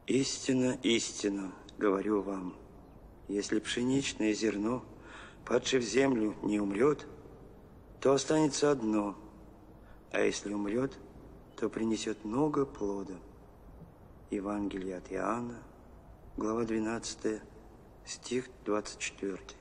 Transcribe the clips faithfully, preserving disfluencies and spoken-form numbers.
Истинно, истинно говорю вам, если пшеничное зерно, падшее в землю, не умрет, то останется одно, а если умрет, то принесет много плода. Евангелие от Иоанна, глава двенадцатая, стих двадцать четвёртый.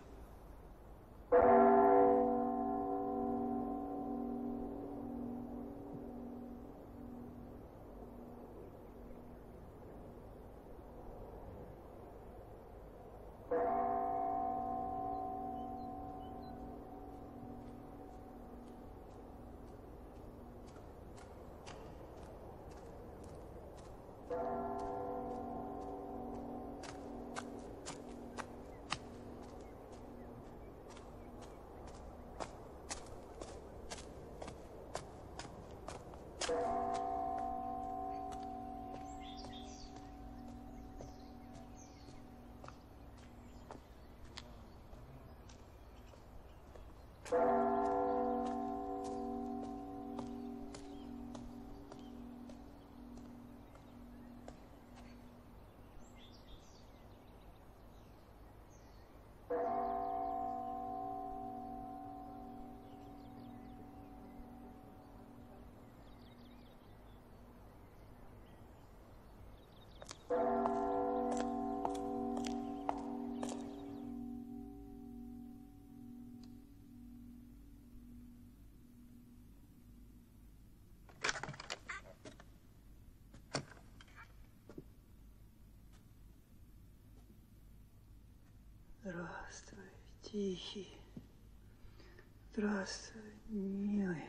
Здравствуй, тихий. Здравствуй, милый.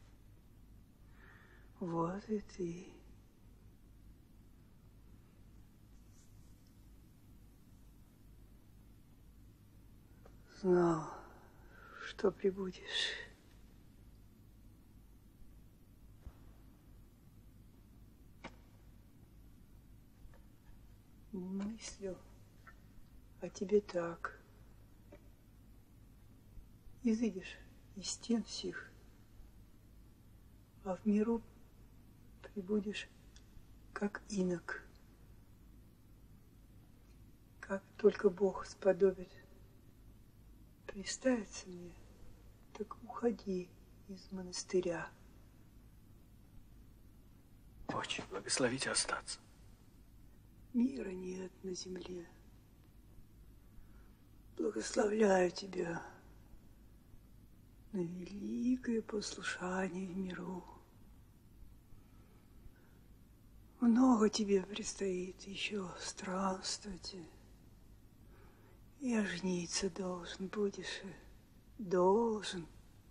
Вот и ты. Знал, что прибудешь. Мыслю о тебе так. Изыдешь из стен сих, а в миру прибудешь как инок. Как только Бог сподобит представиться мне, так уходи из монастыря. Очень благословите остаться. Мира нет на земле. Благословляю тебя на великое послушание в миру. Много тебе предстоит еще странствовать. И ожениться должен будешь, должен.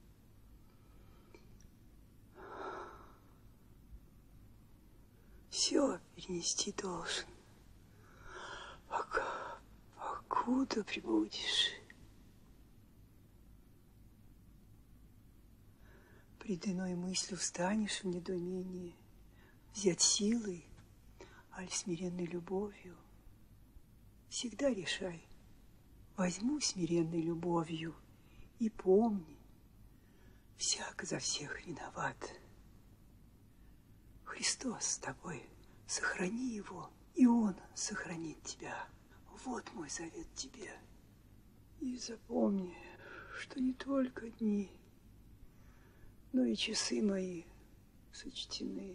Все перенести должен. Пока, покуда прибудешь. Пред иной мыслью встанешь в недоумении, взять силой, аль смиренной любовью. Всегда решай, возьму смиренной любовью и помни, всяк за всех виноват. Христос с тобой, сохрани его, и он сохранит тебя. Вот мой завет тебе. И запомни, что не только дни, но и часы мои сочтены.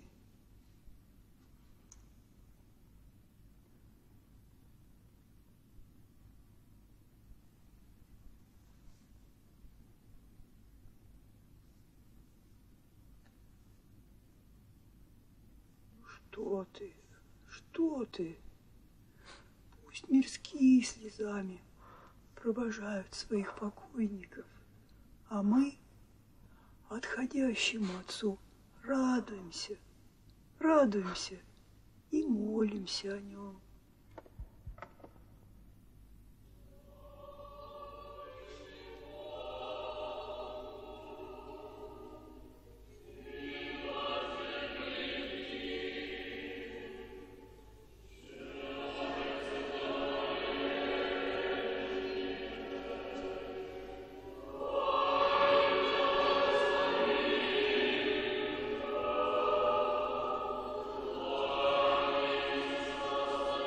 Что ты? Что ты? Пусть мирские слезами провожают своих покойников, а мы отходящему Отцу радуемся, радуемся и молимся о нем. Thank you.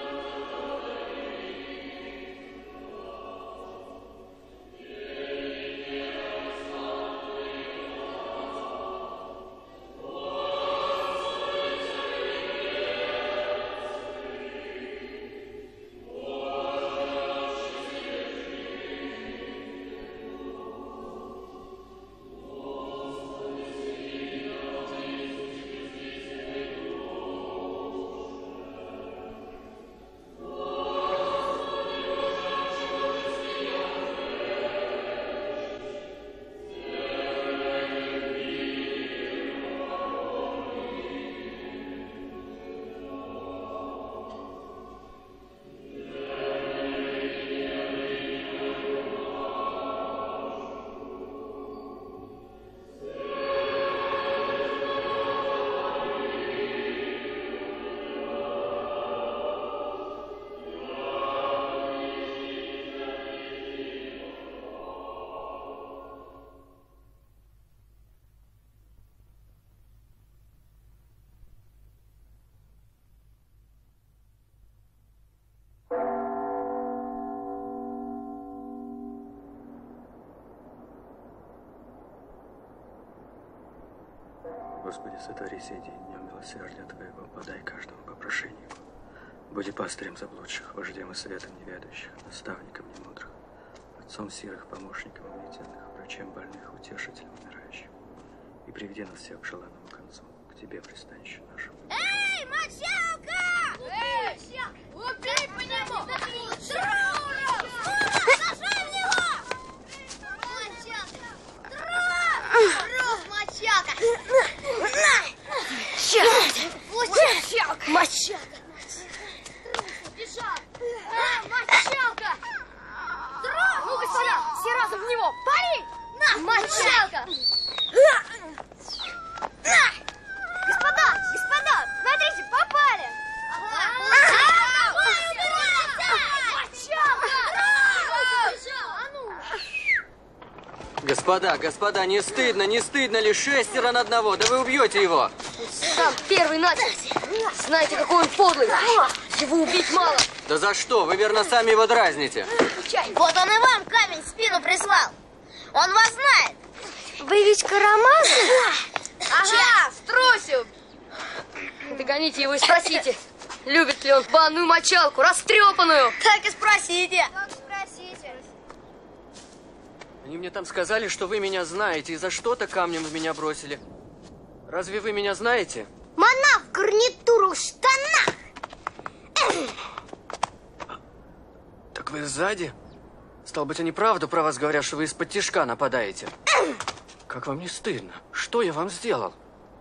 Господи, сотвори сей день, днем милосердия Твоего, подай каждому попрошеннику. Буди пастырем заблудших, вождем и светом неведущих, наставником немудрых, отцом сирых, помощником угнетенных, врачем больных, утешителем умирающих. И приведи нас всех к желанному концу, к Тебе, пристанище нашему. Эй, мочалка! Эй, убей по нему! Шура! Сажай в него! Мочалка! Тров! Тров, мочалка! Мочалка! Мочалка! Бежал! А, мочалка! Тров! Ну, господа, все разом в него! Пали! На! Мочалка! Господа! Господа! Смотрите, попали! Господа, господа, не стыдно, не стыдно ли? Шестеро на одного, да вы убьете его. Сам первый начал. Знаете, какой он подлый. Его убить мало. Да за что? Вы, верно, сами его дразните. Вот он и вам камень в спину прислал. Он вас знает. Вы ведь Карамазов? Ага, струсил. Догоните его и спросите, любит ли он банную мочалку, растрепанную. Так и спросите. Так спросите. Они мне там сказали, что вы меня знаете, и за что-то камнем в меня бросили. Разве вы меня знаете? Монах в гарнитуру в штанах. Так вы сзади? Стало быть, они правду про вас говорят, что вы из-под тишка нападаете. Как вам не стыдно? Что я вам сделал?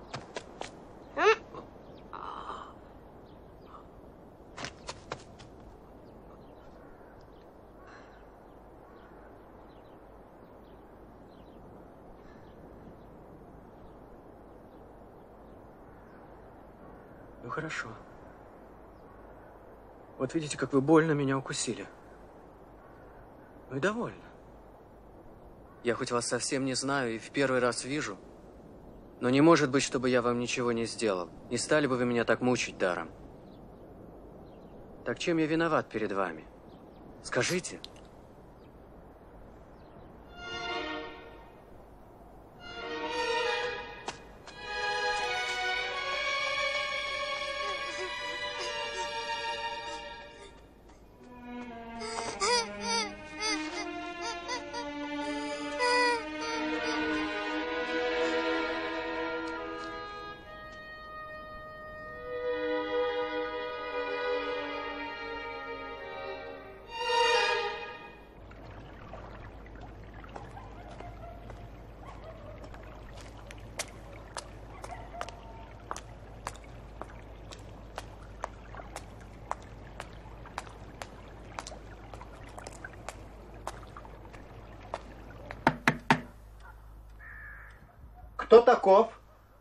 Ну, хорошо. Вот видите, как вы больно меня укусили. Ну и довольно. Я хоть вас совсем не знаю и в первый раз вижу, но не может быть, чтобы я вам ничего не сделал. Не стали бы вы меня так мучить даром. Так чем я виноват перед вами? Скажите. Кто таков?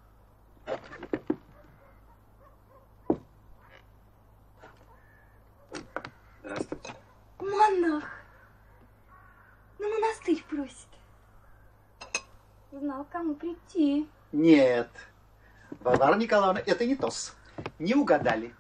Здравствуйте. Монах. На монастырь просит. Знал, к кому прийти. Нет. Варвара Николаевна, это не тос. Не угадали.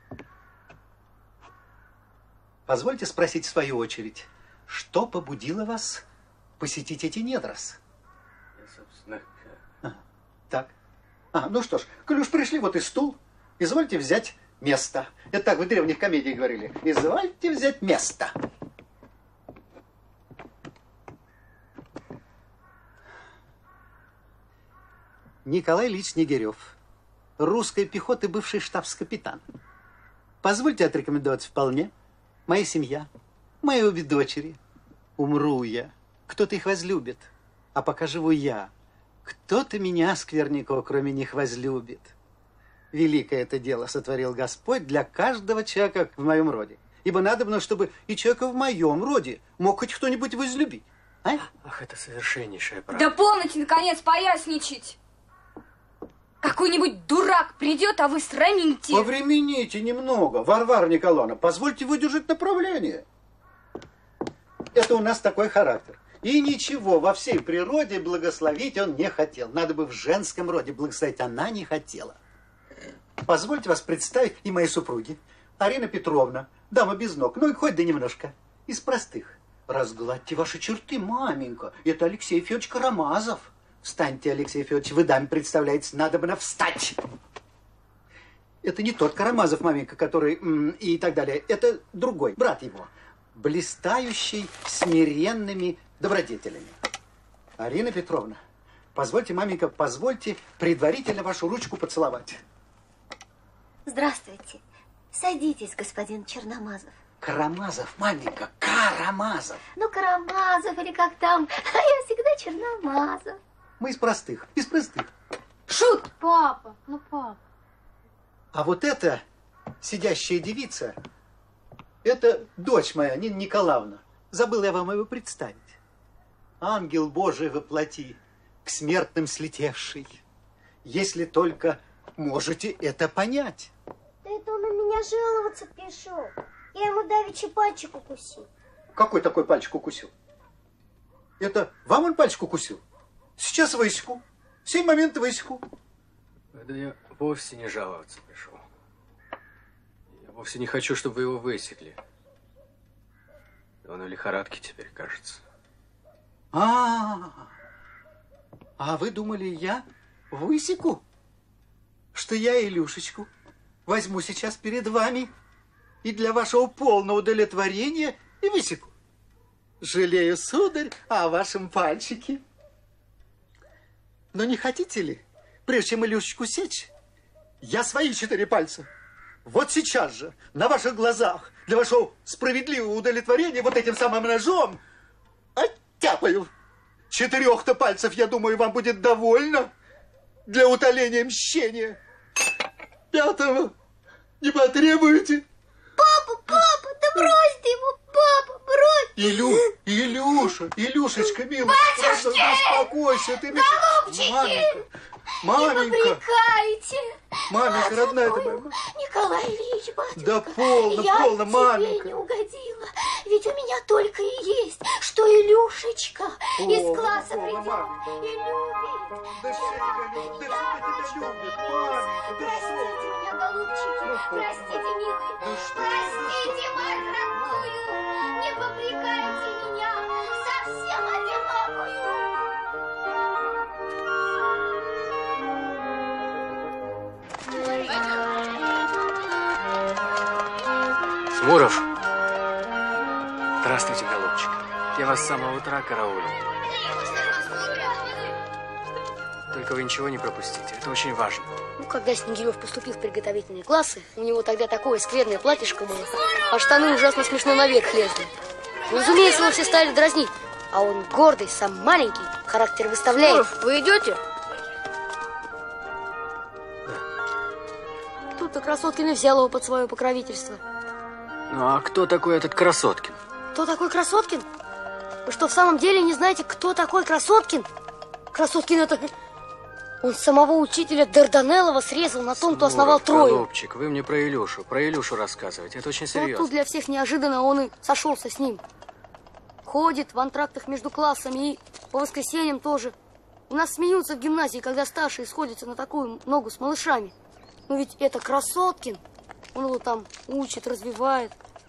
Позвольте спросить в свою очередь, что побудило вас посетить эти недрос? Я, собственно... А, так. А, ну что ж, коль уж пришли, вот и стул. Извольте взять место. Это так в древних комедиях говорили. Извольте взять место. Николай Ильич Снегирев, русской пехоты бывший штабс-капитан. Позвольте отрекомендовать вполне. Моя семья, мои обе дочери. Умру я, кто-то их возлюбит. А пока живу я, кто-то меня, скверников, кроме них возлюбит. Великое это дело сотворил Господь для каждого человека в моем роде. Ибо надобно, чтобы и человека в моем роде мог хоть кто-нибудь возлюбить. А? Ах, это совершеннейшая правда. Да полноте, наконец, поясничать. Какой-нибудь дурак придет, а вы срамите. Повремените немного, Варвара Николаевна, позвольте выдержать направление. Это у нас такой характер. И ничего во всей природе благословить он не хотел. Надо бы в женском роде благословить, она не хотела. Позвольте вас представить и моей супруги. Арина Петровна, дама без ног, ну и хоть да немножко. Из простых. Разгладьте ваши черты, маменька. Это Алексей Федорович Карамазов. Встаньте, Алексей Федорович, вы даме представляете, надо бы на встать. Это не тот Карамазов, маменька, который и так далее. Это другой, брат его, блистающий смиренными добродетелями. Арина Петровна, позвольте, маменька, позвольте предварительно вашу ручку поцеловать. Здравствуйте. Садитесь, господин Черномазов. Карамазов, маменька, Карамазов. Ну, Карамазов или как там, а я всегда Черномазов. Мы из простых, из простых. Шут! Папа, ну папа. А вот эта сидящая девица, это дочь моя, Нина Николаевна. Забыл я вам его представить. Ангел Божий во плоти, к смертным слетевший. Если только можете это понять. Да это он на меня жаловаться пришел. Я ему давеча пальчик укусил. Какой такой пальчик укусил? Это вам он пальчик укусил? Сейчас высеку. В сей момент высеку. Да я вовсе не жаловаться пришел. Я вовсе не хочу, чтобы вы его высекли. Он в лихорадке теперь, кажется. А, а вы думали, я высеку? Что я Илюшечку возьму сейчас перед вами и для вашего полного удовлетворения и высеку. Жалею, сударь, о вашем пальчике. Но не хотите ли, прежде чем Илюшечку сечь, я свои четыре пальца вот сейчас же, на ваших глазах, для вашего справедливого удовлетворения вот этим самым ножом оттяпаю. Четырех-то пальцев, я думаю, вам будет довольно для утоления мщения. Пятого не потребуете? Папа, папа, да брось ты его, папа, брось. Илю, Илюша, Илюшечка, милый, батюшки! успокойся, ты... Голубчики! Маменька, маменька. Не попрекайте. Маменька, родная ты моя. Николай Ильич, батюшка. Да полно, я полно, тебе маменька. не угодила. Ведь у меня только и есть, что Илюшечка О, из класса о, придет маменька. и любит. Да все тебя любят, да все тебя любят, маменька, да что? Простите меня, голубчики, Ну, простите, милые, да что? простите, мать родную, не попрекайте меня, совсем одинокую. Смуров! Здравствуйте, голубчик. Я вас с самого утра караулил. Только вы ничего не пропустите. Это очень важно. Ну, когда Снегирев поступил в приготовительные классы, у него тогда такое скверное платьишко было, а штаны ужасно смешно наверх лезли. Ну, разумеется, его все стали дразнить. А он гордый, сам маленький, характер выставляет. Смуров, вы идете? Да. Тут-то Красоткин и взял его под свое покровительство. Ну, а кто такой этот Красоткин? Кто такой Красоткин? Вы что, в самом деле не знаете, кто такой Красоткин? Красоткин это... Он самого учителя Дарданеллова срезал на том, кто основал Трою. Голубчик, вы мне про Илюшу, про Илюшу рассказываете. Это очень серьезно. Вот тут для всех неожиданно он и сошелся с ним. Ходит в антрактах между классами и по воскресеньям тоже. У нас смеются в гимназии, когда старшие сходятся на такую ногу с малышами. Но ведь это Красоткин. Он его там учит, развивает.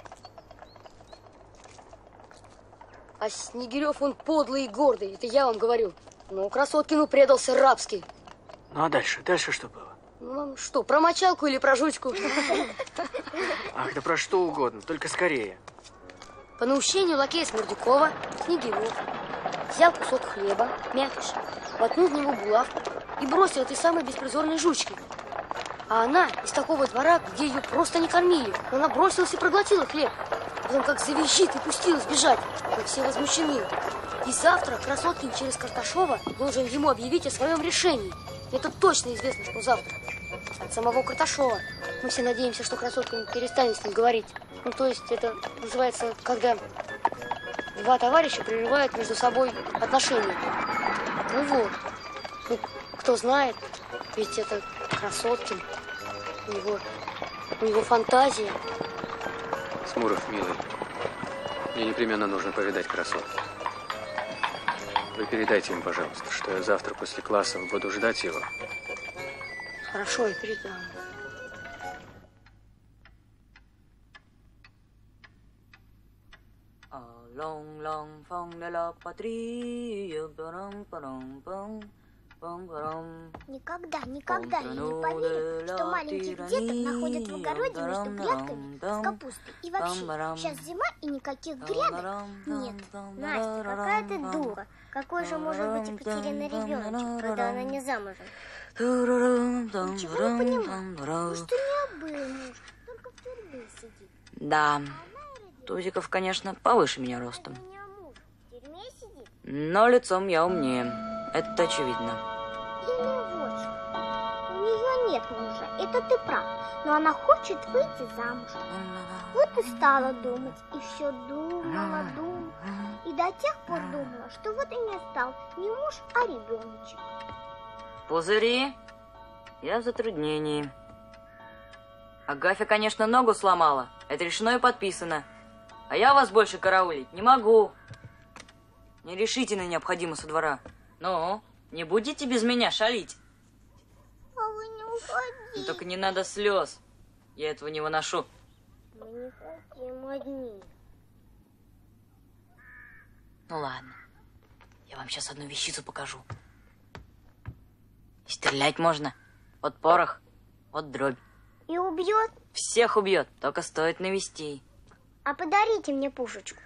А Снегирев, он подлый и гордый, это я вам говорю. Но Красоткину предался рабский. Ну, а дальше? Дальше что было? Ну, что, про мочалку или про жучку? Ах, да про что угодно, только скорее. По наущению лакея Смердюкова Снегирев взял кусок хлеба, мякиш, воткнул в него булавку и бросил этой самой беспризорной жучке. А она из такого двора, где ее просто не кормили. Она бросилась и проглотила хлеб. Потом как завизжит и пустилась бежать. Мы все возмущены. И завтра Красоткин через Карташова должен ему объявить о своем решении. Это точно известно, что завтра. От самого Карташова. Мы все надеемся, что Красоткин перестанет с ним говорить. Ну, то есть это называется, когда два товарища прерывают между собой отношения. Ну вот. Ну, кто знает, ведь это Красоткин. У него, у него фантазия. Смуров, милый, мне непременно нужно повидать Красотку. Вы передайте им, пожалуйста, что я завтра после классов буду ждать его. Хорошо, я передам. Long, long phong de la patrie, param, param, pam. Никогда, никогда я не поверю, что маленьких деток находят в огороде между грядками с капустой. И вообще, сейчас зима и никаких грядок нет. Настя, какая ты дура. Какой же может быть потерянный ребеночек, когда она не замужем? Ничего не понимаю. Ну что не был муж, только в тюрьме сидит. Да, Тузиков, конечно, повыше меня ростом. Но лицом я умнее. Это очевидно. Или вот что. У нее нет мужа, это ты прав. Но она хочет выйти замуж. Вот и стала думать. И все думала, думала. И до тех пор думала, что вот и не стал не муж, а ребеночек. Пузыри, я в затруднении. Агафья, конечно, ногу сломала. Это решено и подписано. А я вас больше караулить не могу. Мне решительно необходимо со двора. Ну, не будете без меня шалить? А вы не уходите. Ну, только не надо слез. Я этого не выношу. Мы не хотим одни. Ну ладно. Я вам сейчас одну вещицу покажу. Стрелять можно. Вот порох, вот дробь. И убьет? Всех убьет, только стоит навести. А подарите мне пушечку.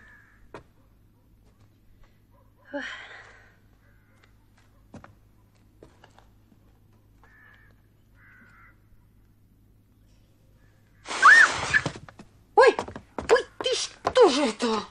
Ой, ой, ты что же это?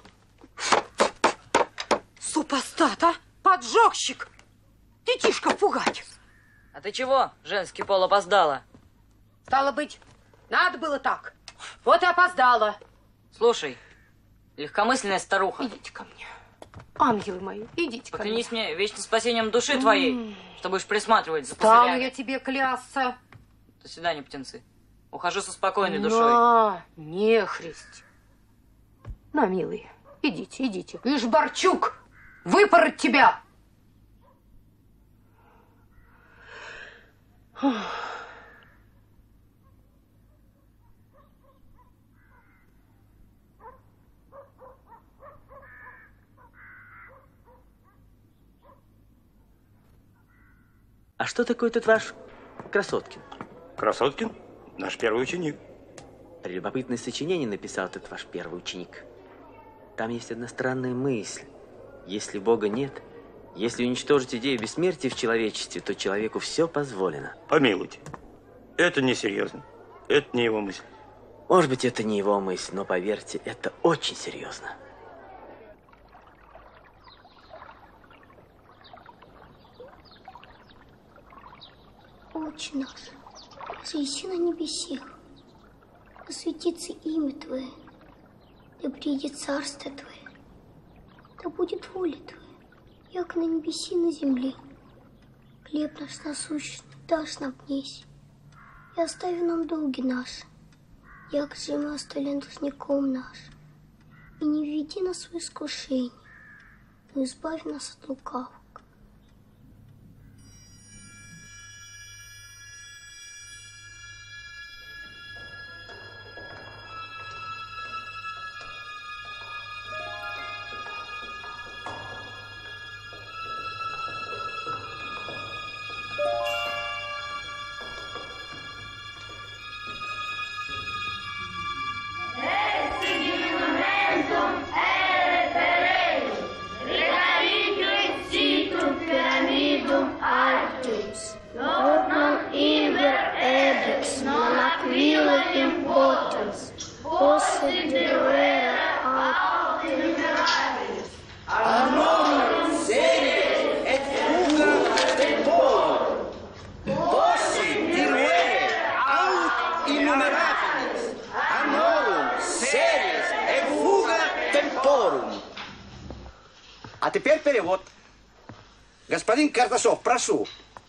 Супостат, а? Поджогщик. Детишка пугать. А ты чего, женский пол, опоздала? Стало быть, надо было так. Вот и опоздала. Слушай, легкомысленная старуха. Идите ко мне. Ангелы мои, идите ко мне. Поклянись мне вечным спасением души твоей, mm. что будешь присматривать за пузырями. Стану я тебе клясться. До свидания, птенцы. Ухожу со спокойной душой. На, нехристь. На, милый, идите, идите. Ишь, Борчук, выпороть тебя. А что такое этот ваш Красоткин? Красоткин? Наш первый ученик. Прелюбопытное сочинение написал этот ваш первый ученик. Там есть одна странная мысль. Если Бога нет, если уничтожить идею бессмертия в человечестве, то человеку все позволено. Помилуйте. Это несерьезно. Это не его мысль. Может быть, это не его мысль, но поверьте, это очень серьезно. Отче наш, сойди на небесех, да светится имя Твое, да придет царство Твое, да будет воля Твоя, як на небеси на земле. Хлеб наш насущный дашь нам днесь, и остави нам долги наши, як же мы оставим должником нашим. И не введи нас в искушение, но избавь нас от лукавого. А теперь перевод. Господин Карташов, прошу.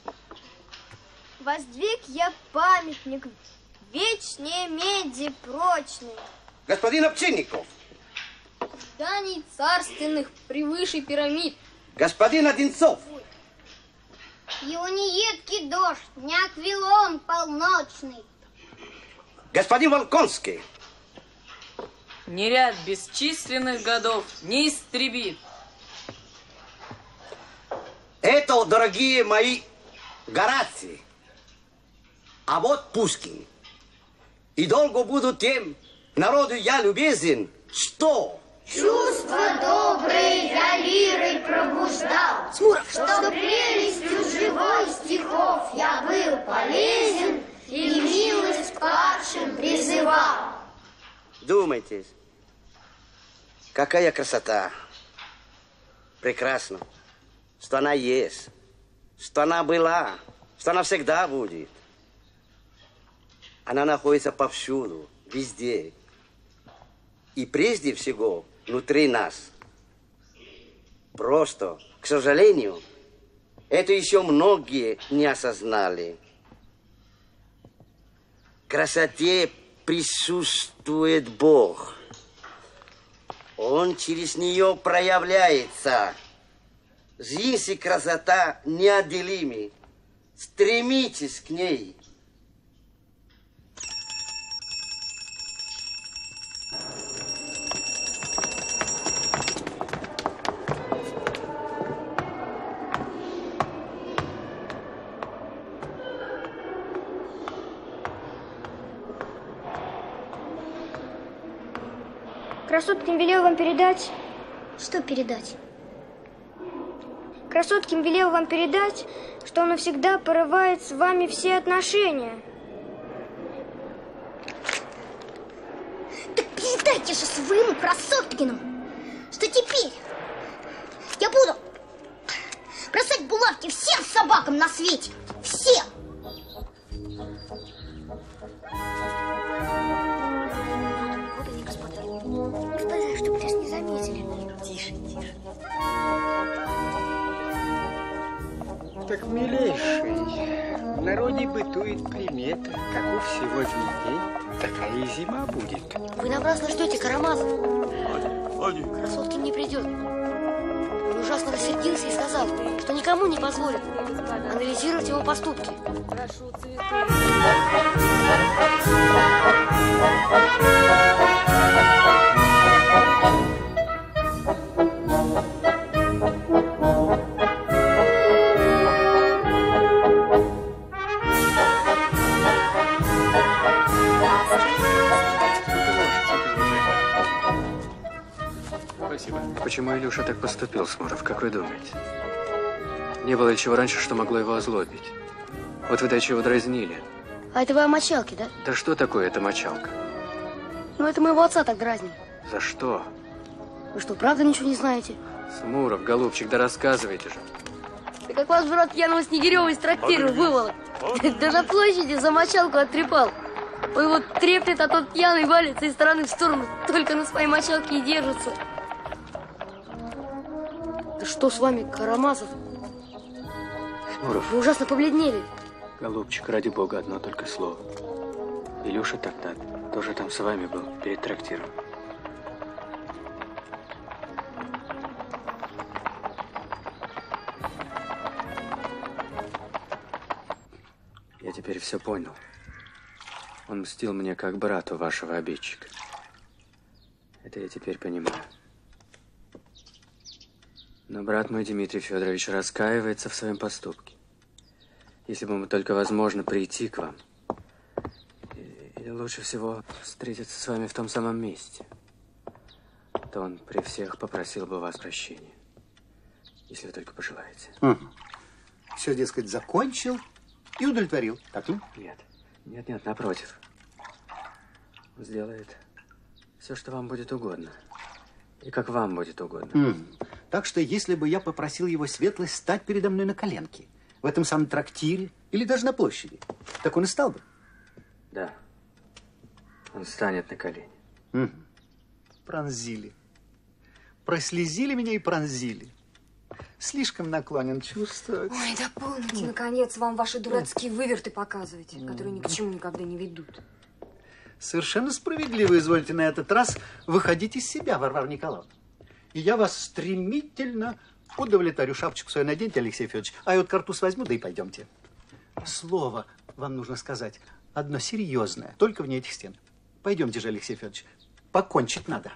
Воздвиг я памятник вечнее меди прочной. Господин Овчинников. Зданий царственных превыше пирамид. Господин Одинцов. Его не едкий дождь, не аквилон полночный. Господин Волконский. Не ряд бесчисленных годов не истребит. Это, дорогие мои Гораций. А вот Пушкин. И долго буду тем народу я любезен, что... Чувства добрые я лирой пробуждал, Смуров, что прелестью живой стихов я был полезен и милость падшим призывал. Думайте, какая красота. Прекрасно, что она есть, что она была, что она всегда будет. Она находится повсюду, везде. И прежде всего внутри нас. Просто, к сожалению, это еще многие не осознали. Красоте присутствует Бог. Он через нее проявляется. Жизнь и красота неотделимы. Стремитесь к ней. Красоткин велел вам передать... Что передать? Красоткин велел вам передать, что он навсегда порывает с вами все отношения. Так передайте же своему Красоткину, что теперь я буду бросать булавки всем собакам на свете. Всем! Господа, чтобы нас не заметили. Тише, тише. Так, милейший, в народе бытует примета, каков сегодня день, такая и зима будет. Вы напрасно ждете Карамазова. Красоткин не придет. Он ужасно рассердился и сказал, что никому не позволит анализировать его поступки. Прошу цветы. Почему Илюша так поступил, Смуров, как вы думаете? Не было ничего раньше, что могло его озлобить. Вот вы даже его дразнили. А это вы о мочалке, да? Да что такое эта мочалка? Ну, это моего отца так дразнили. За что? Вы что, правда ничего не знаете? Смуров, голубчик, да рассказывайте же. Да как вас брат пьяного Снегирева из трактира выволок. Даже от площади за мочалку оттрепал. Он его треплет, а тот пьяный валится из стороны в сторону. Только на своей мочалке и держится. Да что с вами, Карамазов? Смуров. Вы ужасно побледнели. Голубчик, ради бога, одно только слово. Илюша тогда тоже там с вами был, перед трактиром. Я теперь все понял. Он мстил мне как брату вашего обидчика. Это я теперь понимаю. Но брат мой Дмитрий Федорович раскаивается в своем поступке. Если бы ему только возможно прийти к вам, или лучше всего встретиться с вами в том самом месте, то он при всех попросил бы вас прощения, если вы только пожелаете. Угу. Все, дескать, закончил и удовлетворил. Так ли? Нет, нет, нет, напротив. Он сделает все, что вам будет угодно. И как вам будет угодно. Mm. Так что, если бы я попросил его светлость стать передо мной на коленке, в этом самом трактире или даже на площади, так он и стал бы. Да. Он станет на колени. Mm. Пронзили. Прослезили меня и пронзили. Слишком наклонен чувствовать. Ой, да полноте, наконец, вам ваши дурацкие выверты показывать, которые ни к чему никогда не ведут. Совершенно справедливо извольте на этот раз выходить из себя, Варвара Николаевна. И я вас стремительно удовлетворю. Шапочку свою наденьте, Алексей Федорович, а я вот картуз возьму, да и пойдемте. Слово вам нужно сказать одно серьезное, только вне этих стен. Пойдемте же, Алексей Федорович, покончить надо.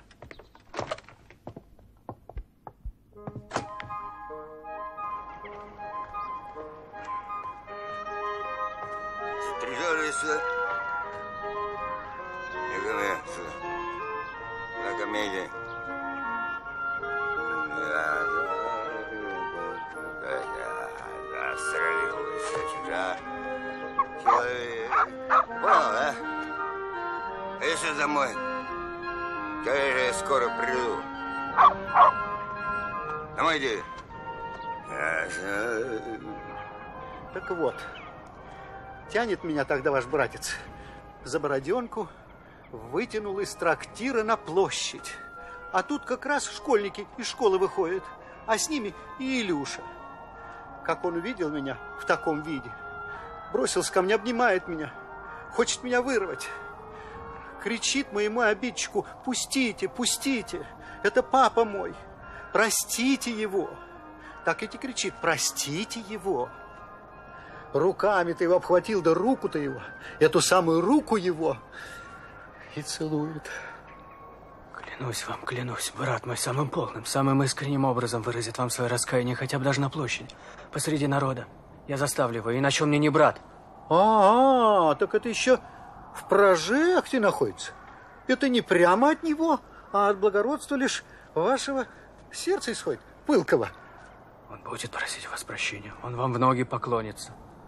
иди. Застрелился чужак. Человек. Понял, да? Если домой. Скажи, я скоро приду. Домой иди. Так вот, тянет меня тогда ваш братец за бороденку, вытянул из трактира на площадь. А тут как раз школьники из школы выходят, а с ними и Илюша. Как он увидел меня в таком виде, бросился ко мне, обнимает меня, хочет меня вырвать. Кричит моему обидчику: пустите, пустите, это папа мой, простите его. Так и кричит: простите его. Руками-то его обхватил, да руку-то его, эту самую руку его, и целует. Клянусь вам, клянусь, брат мой самым полным, самым искренним образом выразит вам свое раскаяние, хотя бы даже на площади, посреди народа. Я заставлю его, иначе он мне не брат. А, -а так это еще в прожекте находится. Это не прямо от него, а от благородства лишь вашего сердца исходит, пылкого. Он будет просить у вас прощения, он вам в ноги поклонится.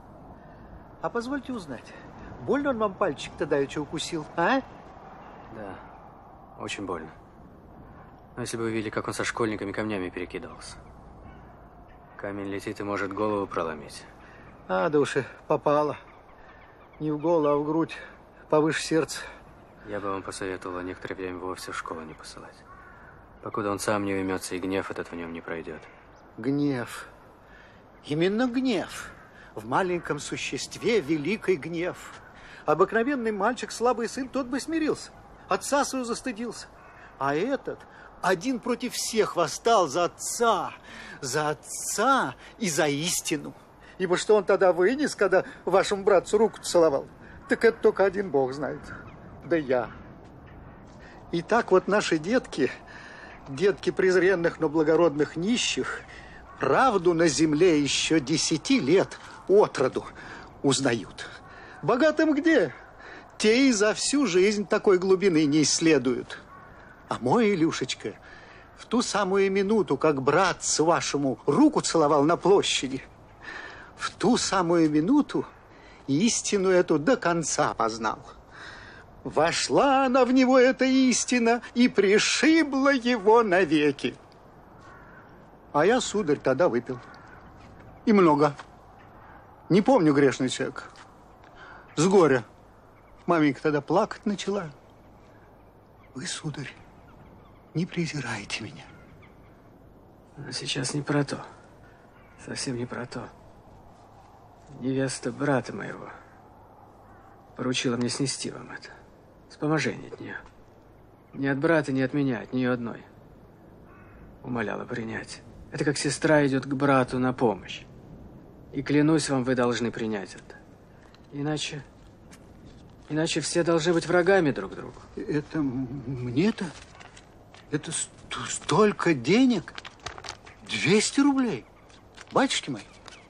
А позвольте узнать, больно он вам пальчик-то давеча укусил, а? Да, очень больно. Но если бы вы видели, как он со школьниками камнями перекидывался. Камень летит и может голову проломить. А, да уж и попало. Не в голову, а в грудь, повыше сердца. Я бы вам посоветовала некоторое время вовсе в школу не посылать. Покуда он сам не уймется, и гнев этот в нем не пройдет. Гнев. Именно гнев. В маленьком существе великий гнев. Обыкновенный мальчик, слабый сын, тот бы смирился. Отца своего застыдился. А этот один против всех восстал за отца. За отца и за истину. Ибо что он тогда вынес, когда вашему братцу руку целовал? Так это только один Бог знает. Да я. И так вот наши детки, детки презренных, но благородных нищих, правду на земле еще десяти лет от роду узнают. Богатым где? Те и за всю жизнь такой глубины не исследуют. А мой Илюшечка в ту самую минуту, как братцу вашему руку целовал на площади, в ту самую минуту истину эту до конца познал. Вошла она в него, эта истина, и пришибла его навеки. А я, сударь, тогда выпил. И много. Не помню, грешный человек. С горя. Маменька тогда плакать начала. Вы, сударь, не презирайте меня. Но сейчас не про то. Совсем не про то. Невеста брата моего поручила мне снести вам это. Вспоможение от нее. Не от брата, не от меня, от нее одной. Умоляла принять. Это как сестра идет к брату на помощь. И клянусь вам, вы должны принять это. Иначе... Иначе все должны быть врагами друг другу. Это мне-то? Это столько денег? двести рублей? Батюшки мои.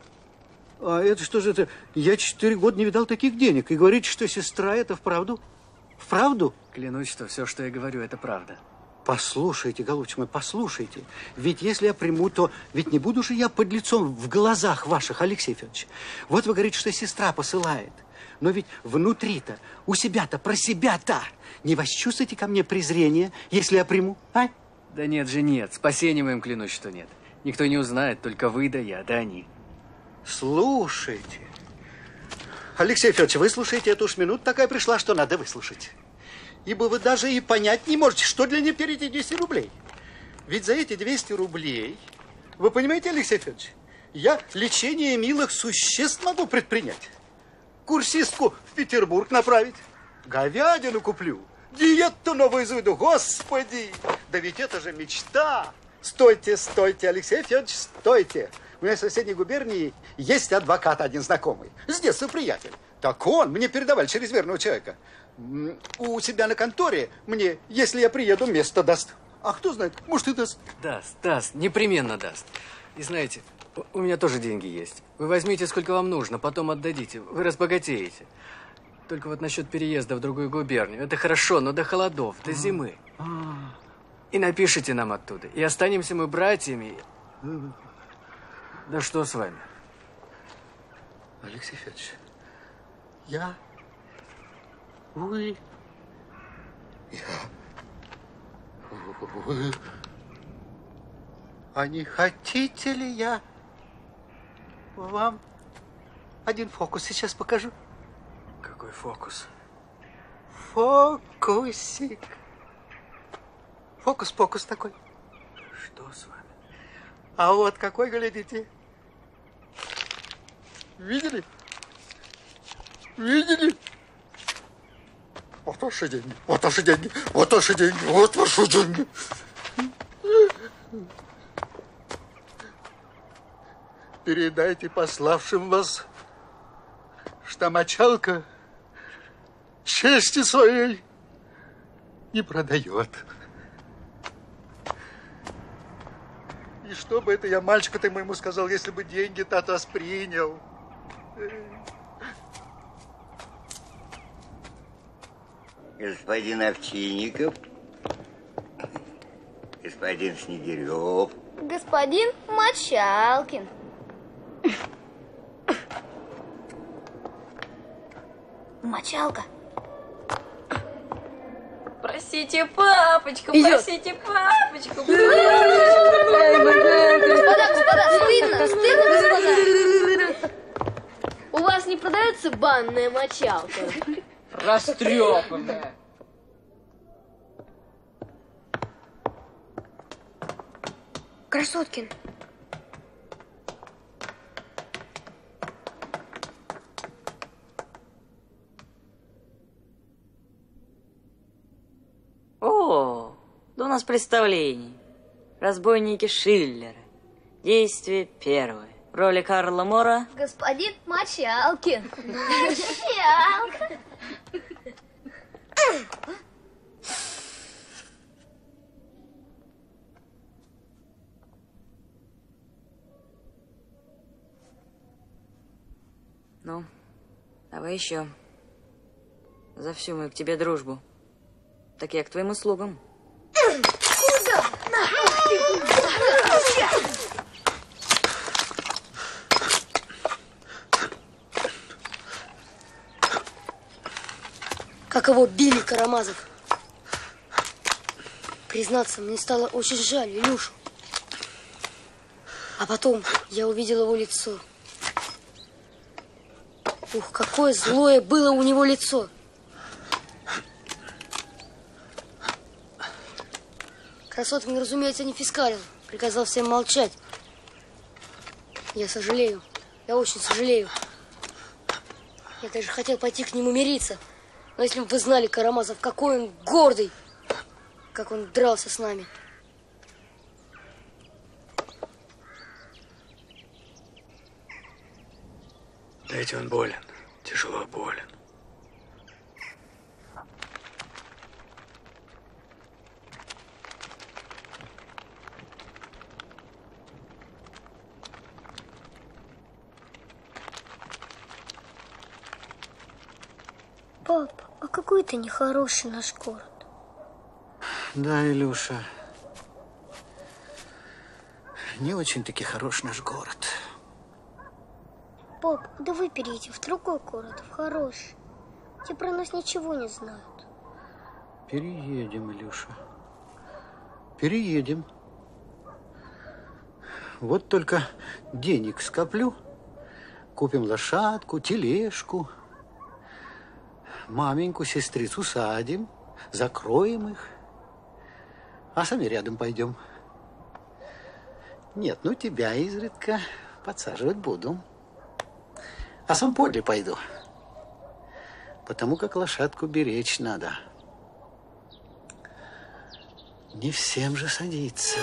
А это что же это? Я четыре года не видал таких денег. И говорите, что сестра это вправду? Вправду? Клянусь, что все, что я говорю, это правда. Послушайте, голубчик мой, послушайте. Ведь если я приму, то ведь не буду же я под лицом в глазах ваших, Алексей Федорович. Вот вы говорите, что сестра посылает. Но ведь внутри-то, у себя-то, про себя-то не восчувствуете ко мне презрение, если я приму, а? Да нет же, нет. Спасением им клянусь, что нет. Никто не узнает, только вы да я, да они. Слушайте. Алексей Федорович, вы слушаете, эту уж минуту такая пришла, что надо выслушать. Ибо вы даже и понять не можете, что для нее перейти двести рублей. Ведь за эти двести рублей, вы понимаете, Алексей Федорович, я лечение милых существ могу предпринять. Курсистку в Петербург направить. Говядину куплю. Диету новую заведу. Господи! Да ведь это же мечта. Стойте, стойте, Алексей Федорович, стойте. У меня в соседней губернии есть адвокат один знакомый. С детства приятель. Так он мне передавали через верного человека. У себя на конторе мне, если я приеду, место даст. А кто знает, может и даст. Даст, даст, непременно даст. И знаете, у меня тоже деньги есть. Вы возьмите, сколько вам нужно, потом отдадите. Вы разбогатеете. Только вот насчет переезда в другую губернию. Это хорошо, но до холодов, до зимы. А, и напишите нам оттуда. И останемся мы братьями. Да что с вами? Алексей Федорович, я, вы, я, вы. А не хотите ли я вам один фокус сейчас покажу? Какой фокус? Фокусик. Фокус-покус такой. Что с вами? А вот какой, глядите. Видели? Видели? Вот ваши деньги, вот ваши деньги, вот ваши деньги, вот ваши деньги. Передайте пославшим вас, что мочалка чести своей не продает. И что бы это я мальчику-то моему сказал, если бы деньги-то от вас принял? Господин Овчинников, господин Снегирев, Господин Мочалкин. Мочалка. Просите папочку, Идет. просите папочку. Господа, господа, стыдно, стыдно, господа. У вас не продается банная мочалка? Растрепанная. Красоткин. О, да у нас представление. Разбойники Шиллера. Действие первое. В роли Карла Мора. Господин Мочалкин. Мочалка. Ну, давай еще. За всю мою к тебе дружбу. Так я к твоим услугам. Как его били Карамазов. Признаться, мне стало очень жаль Илюшу. А потом я увидел его лицо. Ух, какое злое было у него лицо. Красоткин, разумеется, не фискалил. Приказал всем молчать. Я сожалею. Я очень сожалею. Я даже хотел пойти к нему мириться. Но если бы вы знали, Карамазов, какой он гордый. Как он дрался с нами. Да ведь он болен. Тяжело болен. Пап, а какой ты нехороший наш город. Да, Илюша. Не очень-таки хорош наш город. Пап, давай перейдем в другой город, в хороший. Те про нас ничего не знают. Переедем, Илюша. Переедем. Вот только денег скоплю. Купим лошадку, тележку. Маменьку, сестрицу садим. Закроем их. А сами рядом пойдем. Нет, ну тебя изредка подсаживать буду. А сам подле пойду. Потому как лошадку беречь надо. Не всем же садиться.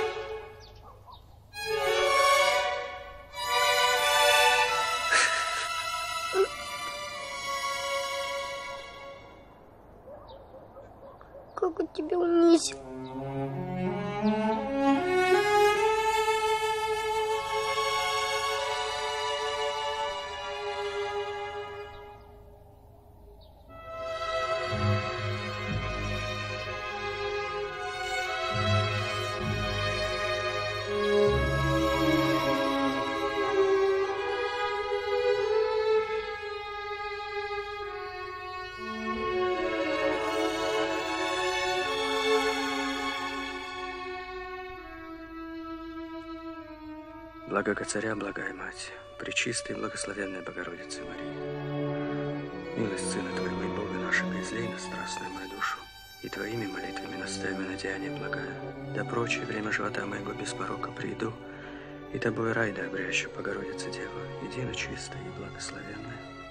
Как он тебя унизил. Благо Царя, благая Мать, пречистой и благословенной Богородицы Марии, милость Сына Твоего и Бога нашего, излей на страстную мою душу, и Твоими молитвами наставим на деяние благое, да прочее время живота моего без порока приду, и Тобой рай да обрящу, Богородица Дева, едино чистая и благословенная.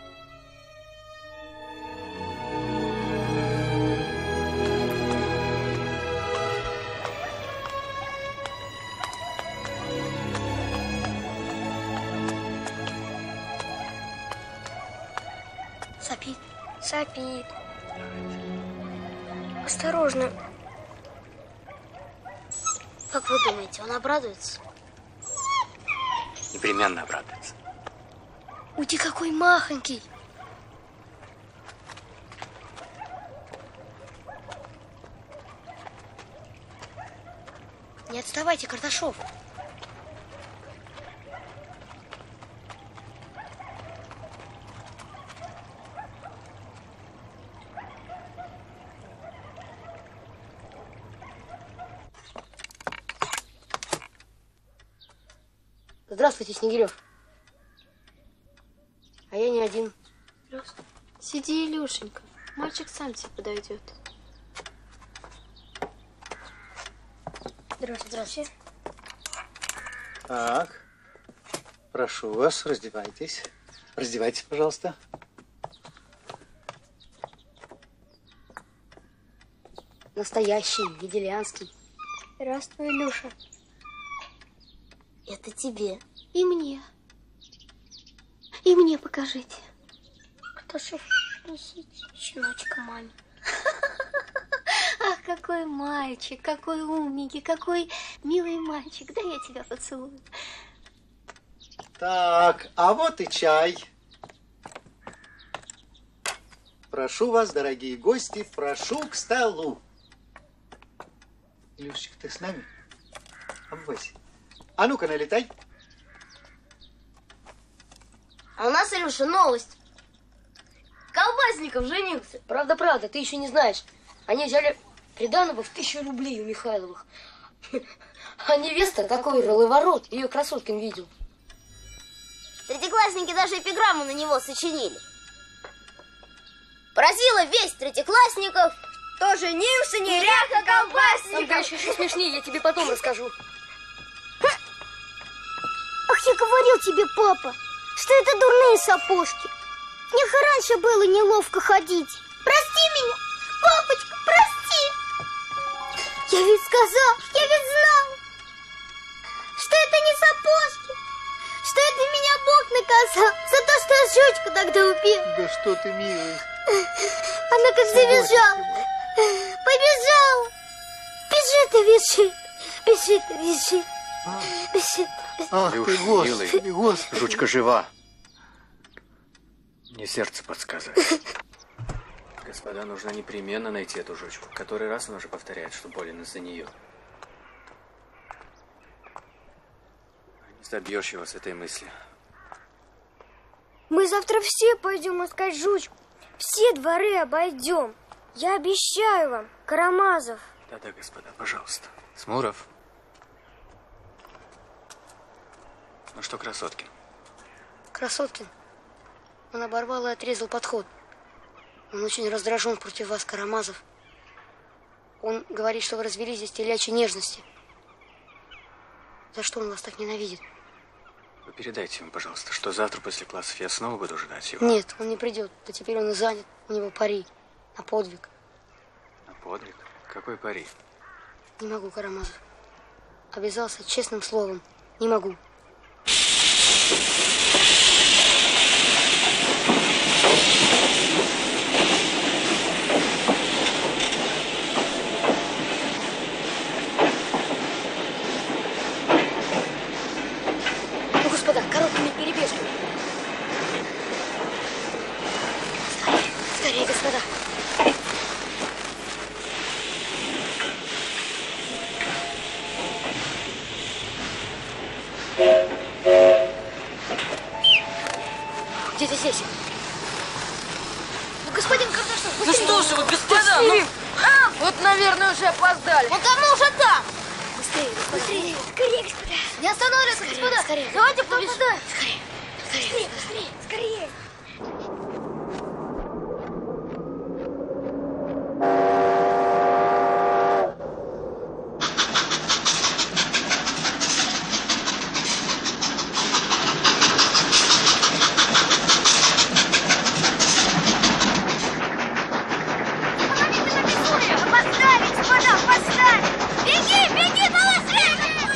Сопит. Сопит. Осторожно. Как вы думаете, он обрадуется? Непременно обрадуется. Уй, ты какой махонький. Не отставайте, Карташов. Здравствуйте, Снегирев. А я не один. Здравствуй. Сиди, Илюшенька. Мальчик сам тебе подойдет. Здравствуйте. Здравствуйте. Так, прошу вас, раздевайтесь. Раздевайтесь, пожалуйста. Настоящий, Гиделянский. Здравствуй, Илюша. Это тебе. И мне. И мне покажите. Карташов, несите щеночка маме. Ах, какой мальчик, какой умненький, какой милый мальчик. Да я тебя поцелую. Так, а вот и чай. Прошу вас, дорогие гости, прошу к столу. Илюшечка, ты с нами? Обвась. А ну-ка, налетай. А у нас, Илюша, новость. Колбасников женился. Правда, правда, ты еще не знаешь. Они взяли приданого в тысячу рублей у Михайловых. А невеста такой роловорот. Ее Красоткин видел. Третьеклассники даже эпиграмму на него сочинили. Поразило весь третьеклассников, кто женился неряха колбасников. Там дальше еще смешнее, я тебе потом расскажу. Ах, я говорил тебе, папа, что это дурные сапожки. Мне раньше было неловко ходить. Прости меня, папочка, прости. Я ведь сказал, я ведь знал, что это не сапожки, что это меня Бог наказал за то, что я щечку тогда убил. Да что ты, милый. Она как завизжала, побежала. Бежит и визжит, бежит и визжит, бежит. Ах Илюш, ты, Господи, милый, Господи. жучка жива. Мне сердце подсказывает. Господа, нужно непременно найти эту жучку. Который раз он уже повторяет, что болен из-за нее. Не забьешь его с этой мысли. Мы завтра все пойдем искать жучку. Все дворы обойдем. Я обещаю вам, Карамазов. Да-да, господа, пожалуйста. Смуров. Ну что, Красоткин? Красоткин. Он оборвал и отрезал подход. Он очень раздражен против вас, Карамазов. Он говорит, что вы развелись из телячьей нежности. За что он вас так ненавидит? Вы передайте ему, пожалуйста, что завтра после классов я снова буду ждать его. Нет, он не придет. Да теперь он и занят. У него пари на подвиг. На подвиг? Какой пари? Не могу, Карамазов. Обязался честным словом. Не могу. Ну, господа, короткими перебежками. Скорее, скорее, господа. Где-то здесь. Ну, господин Карташов, Ну что же вы, господа, ну... Вот, наверное, уже опоздали. Ну, там мы уже там. Быстрее, быстрее. Скорее, господа. Не останавливаться, господа! Скорее! Давайте побеждаем! Скорее! Скорее! Скорее! Скорее! Опоздали, господа, опоздали! Беги, беги, малосвет!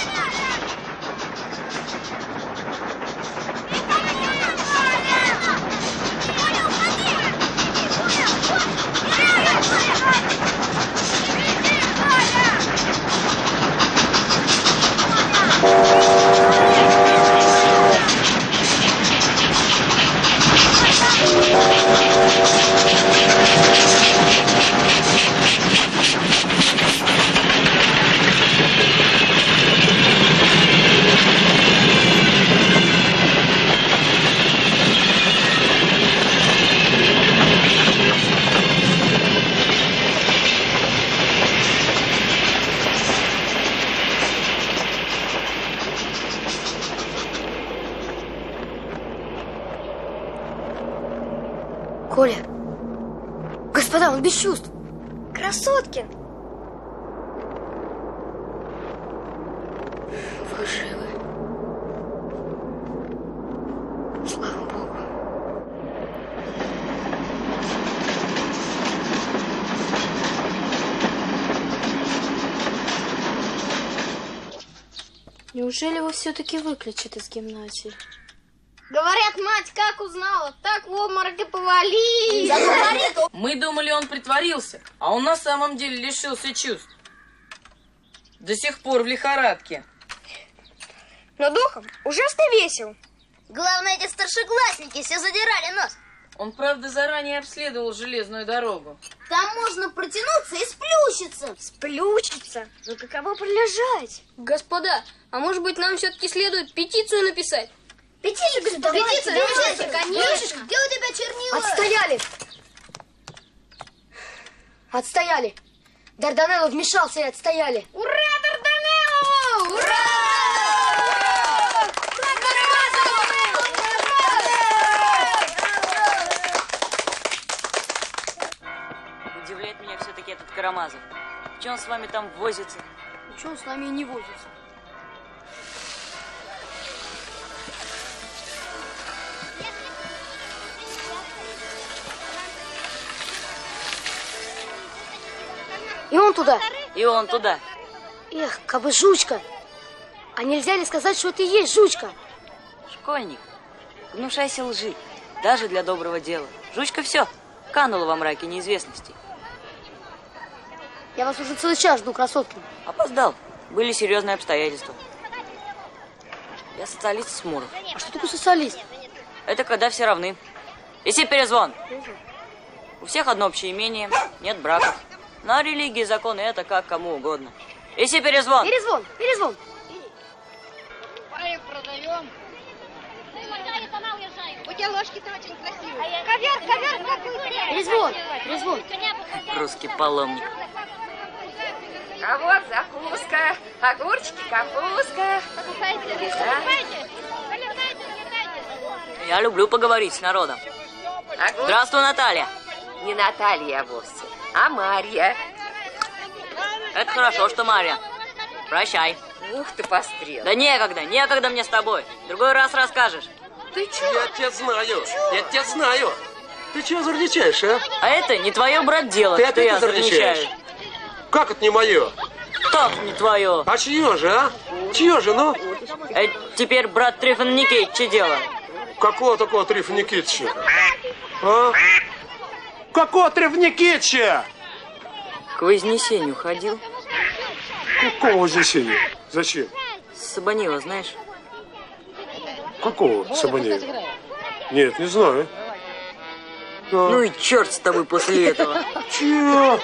Коля! Господа, он без чувств! Красоткин! Вы живы. Слава Богу. Неужели его все-таки выключат из гимназии? Говорят, мать как узнала, так в обморок и повалил. Мы думали, он притворился, а он на самом деле лишился чувств. До сих пор в лихорадке. Но духом ужасно весел. Главное, эти старшеклассники все задирали нос. Он, правда, заранее обследовал железную дорогу. Там можно протянуться и сплющиться. Сплющиться? Ну каково пролежать? Господа, а может быть нам все-таки следует петицию написать? Петицию, давайте, Петицию, давайте, давайте, конечно. Где у тебя чернила? Отстояли! Отстояли! Дарданелло вмешался и отстояли! Ура, Дарданелло! Ура! Удивляет меня все-таки этот Карамазов. Че он с вами там возится? Че он с нами и не возится? И он туда. И он туда. Эх, кабы жучка. А нельзя ли сказать, что это и есть жучка? Школьник, гнушайся лжи, даже для доброго дела. Жучка все, канула во мраке неизвестности. Я вас уже целый час жду, Красоткин. Опоздал. Были серьезные обстоятельства. Я социалист с Муров. А что такое социалист? Это когда все равны. Иси перезвон. У всех одно общее имение, нет браков. На религии и законы это как кому угодно. Иси перезвон. Перезвон, перезвон. Паек продаем. У тебя ложки-то очень красивые. Ковер, ковер какой-то. Перезвон, перезвон. Русский паломник. А вот закуска, огурчики, капустка. Покупайте, Да. покупайте. Я люблю поговорить с народом. Огурчики. Здравствуй, Наталья. Не Наталья вовсе, а Марья. Это хорошо, что Марья. Прощай. Ух ты, пострел. Да некогда, некогда мне с тобой. Другой раз расскажешь. Ты чё? Я тебя знаю, я тебя знаю. Ты чего зарничаешь, а? А это не твое, брат, дело, Ты что опять я зарничаешь? зарничаю. Как это не мое? Как не твое? А чье же, а? Чье же, ну? Это теперь брат Трифон Никитича дело. Какого такого Трифона Никитича? А? Какого Трифона Никитича? К Вознесению ходил. Какого Вознесения? Зачем? Сабанила, знаешь? Какого Сабанеева? Нет, не знаю. Да. Ну и черт с тобой после этого. Чего?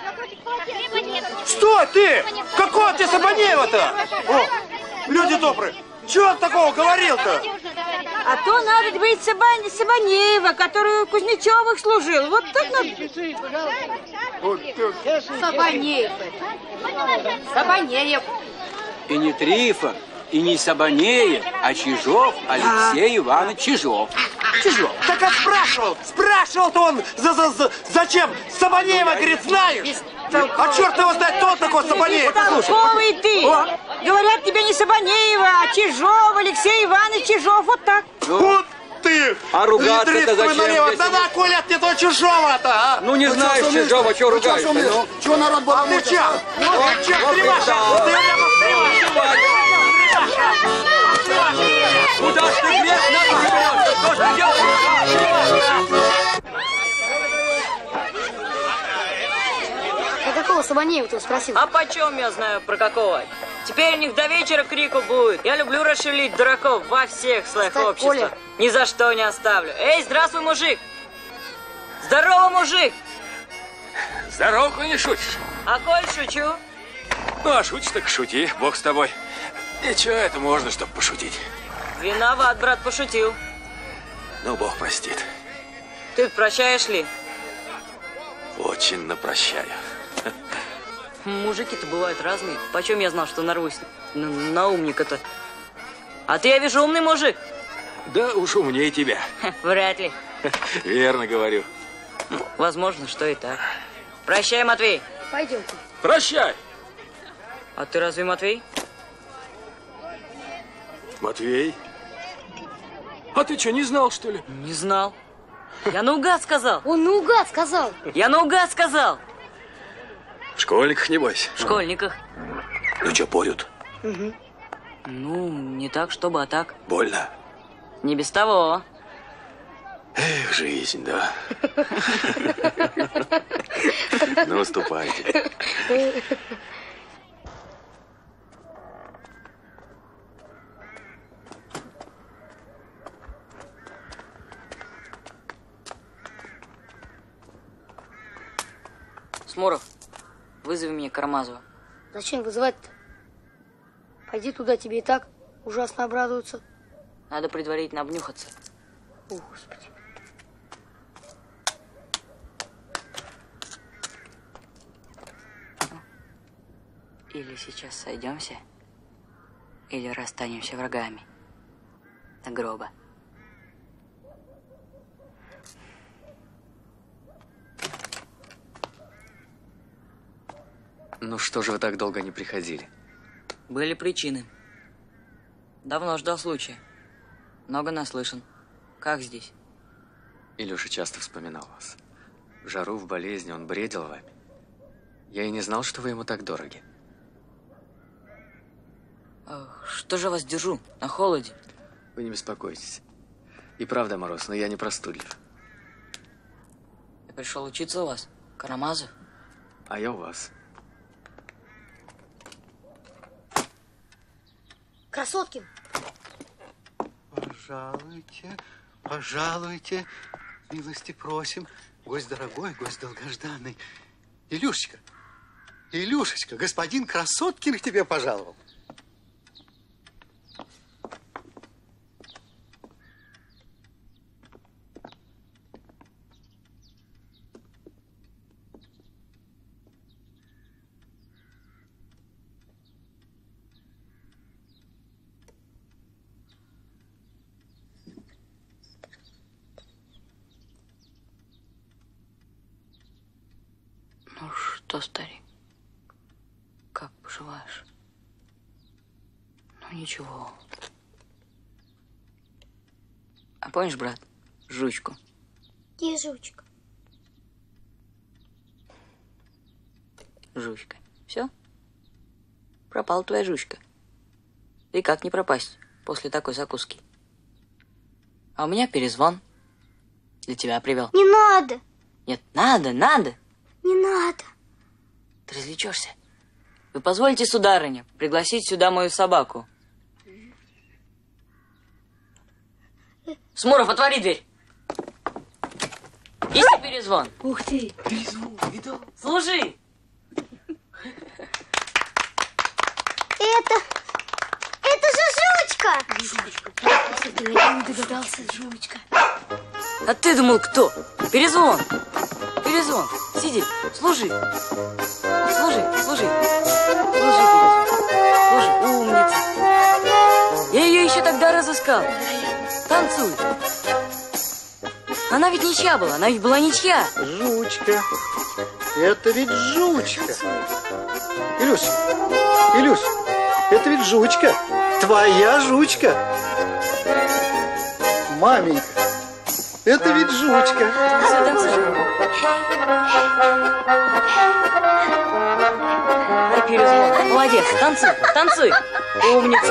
Что ты? Какого ты Сабанеева-то? О, люди добрые, чего он такого говорил-то? А то надо быть Сабан... Сабанеева, который у Кузнецовых служил. Вот так надо. Сабанеев. Сабанеев. И не Трифон, И не Сабанеев, а Чижов Алексей Иванович Чижов. Чижов. Так я спрашивал, спрашивал-то он, за, за, за, зачем? Сабанеева, говорит, знаешь? А черт его знает, кто такой Сабанеев? Толковый ты! О. Говорят, тебе не Сабанеева, а Чижов, Алексей Иванович Чижов, вот так. Вот ты! А ругаться-то зачем? Да на кой лет мне то Чижова-то, а? Ну не знаешь Чижова, что ругаешься, ну? Чего народ будет? А ты че? Вот ты че, Криваша? Ты меня постреваешь! Куда ж ты грех надо берешься? Что ж ты делаешь? Про какого Сабанеева ты спросил? А почем я знаю про какого? Теперь у них до вечера крику будет. Я люблю расшевелить дураков во всех слоях Кстати, общества. Коля. Ни за что не оставлю. Эй, здравствуй, мужик! Здорово, мужик! Здорово, коль не шутишь. А коль шучу? Ну, а шутишь, так шути, бог с тобой. И чё это можно, чтоб пошутить? Виноват, брат, пошутил. Ну, бог простит. Ты прощаешь ли? Очень напрощаю. Мужики-то бывают разные. Почем я знал, что нарвусь на, на умника-то? А ты, я вижу, умный мужик. Да уж умнее тебя. Вряд ли. Верно говорю. Возможно, что и так. Прощай, Матвей. Пойдемте. Прощай. А ты разве Матвей? Матвей? А ты что, не знал, что ли? Не знал. Я наугад сказал. Он наугад сказал. Я наугад сказал. В школьниках, небось? В школьниках. Ну что, порют? Угу. Ну, не так, чтобы, а так. Больно? Не без того. Эх, жизнь, да. Ну, ступайте. Смуров, вызови мне Карамазова. Зачем вызывать-то? Пойди туда, тебе и так ужасно обрадуются. Надо предварительно обнюхаться. О, Господи. Или сейчас сойдемся, или расстанемся врагами до гроба. Ну что же вы так долго не приходили? Были причины. Давно ждал случая. Много наслышан. Как здесь? Илюша часто вспоминал вас. В жару, в болезни он бредил вами. Я и не знал, что вы ему так дороги. Что же вас держу на холоде? Вы не беспокойтесь. И правда, Мороз, но я не простудлив. Я пришел учиться у вас, Карамазов. А я у вас. Красоткин. Пожалуйте, пожалуйте, милости просим. Гость дорогой, гость долгожданный. Илюшечка, Илюшечка, господин Красоткин к тебе пожаловал. Ну что, старик, как поживаешь? Ну ничего. А помнишь, брат, жучку? Где жучка? Жучка. Все? Пропала твоя жучка. И как не пропасть после такой закуски? А у меня перезвон. Для тебя привел. Не надо. Нет, надо, надо. Не надо. Ты развлечешься? Вы позволите, сударыня, пригласить сюда мою собаку? Смуров, отвори дверь. Есть перезвон? Ух ты. Перезвон, видал? Служи. Это... Это же жучка. Жучка. Ты не догадался, жучка. А ты думал, кто? Перезвон. Перезвон. Сиди, служи. Служи, служи. Служи, перезвон. Служи, умница. искал. Танцуй. Она ведь ничья была, она ведь была ничья. Жучка. Это ведь жучка. Илюш, Илюш, это ведь жучка. Твоя жучка. Маменька, это ведь жучка. Все, танцуй. Ай, перезвон. Молодец, танцуй, танцуй. Умница.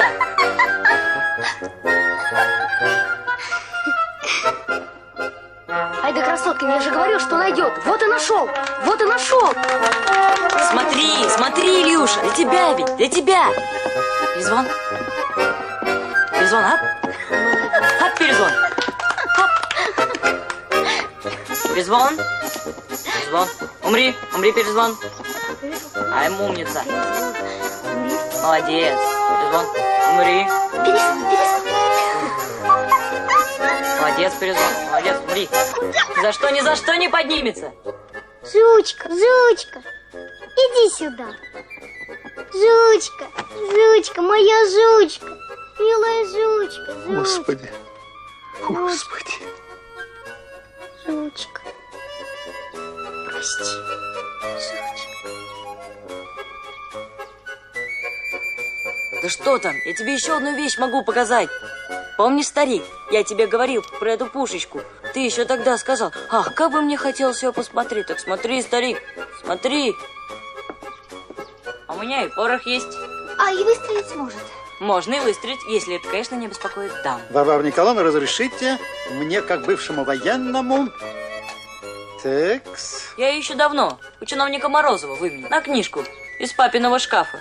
Ай да Красоткин, я же говорил, что найдет. Вот и нашел, вот и нашел. Смотри, смотри, Илюша, для тебя ведь, для тебя. Перезвон. Перезвон, ап. Ап, перезвон. Ап. Перезвон. Перезвон. Умри, умри, перезвон. Ай, умница. Молодец. Перезвон. Умри. Молодец, перезвон. Молодец, умри. Ни за что, ни за что не поднимется. Жучка, жучка, иди сюда. Жучка, жучка, моя жучка, милая жучка, жучка. Господи, Господи. Жучка, прости, жучка. Да что там, я тебе еще одну вещь могу показать. Помнишь, старик, я тебе говорил про эту пушечку. Ты еще тогда сказал, ах, как бы мне хотелось ее посмотреть. Так смотри, старик, смотри. А у меня и порох есть. А и выстрелить может. Можно и выстрелить, если это, конечно, не беспокоит дам. Варвара Николаевна, разрешите мне, как бывшему военному... Текс. Я ее еще давно у чиновника Морозова выменил на книжку из папиного шкафа.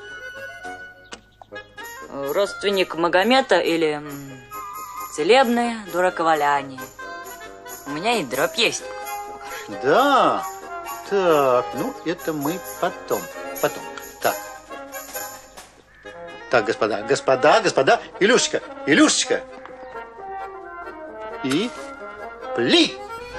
Родственник Магомета или м, целебное дураковаляние. У меня и дробь есть. Да. Так, ну это мы потом. Потом. Так. Так, господа, господа, господа. Илюшечка, Илюшечка. И пли.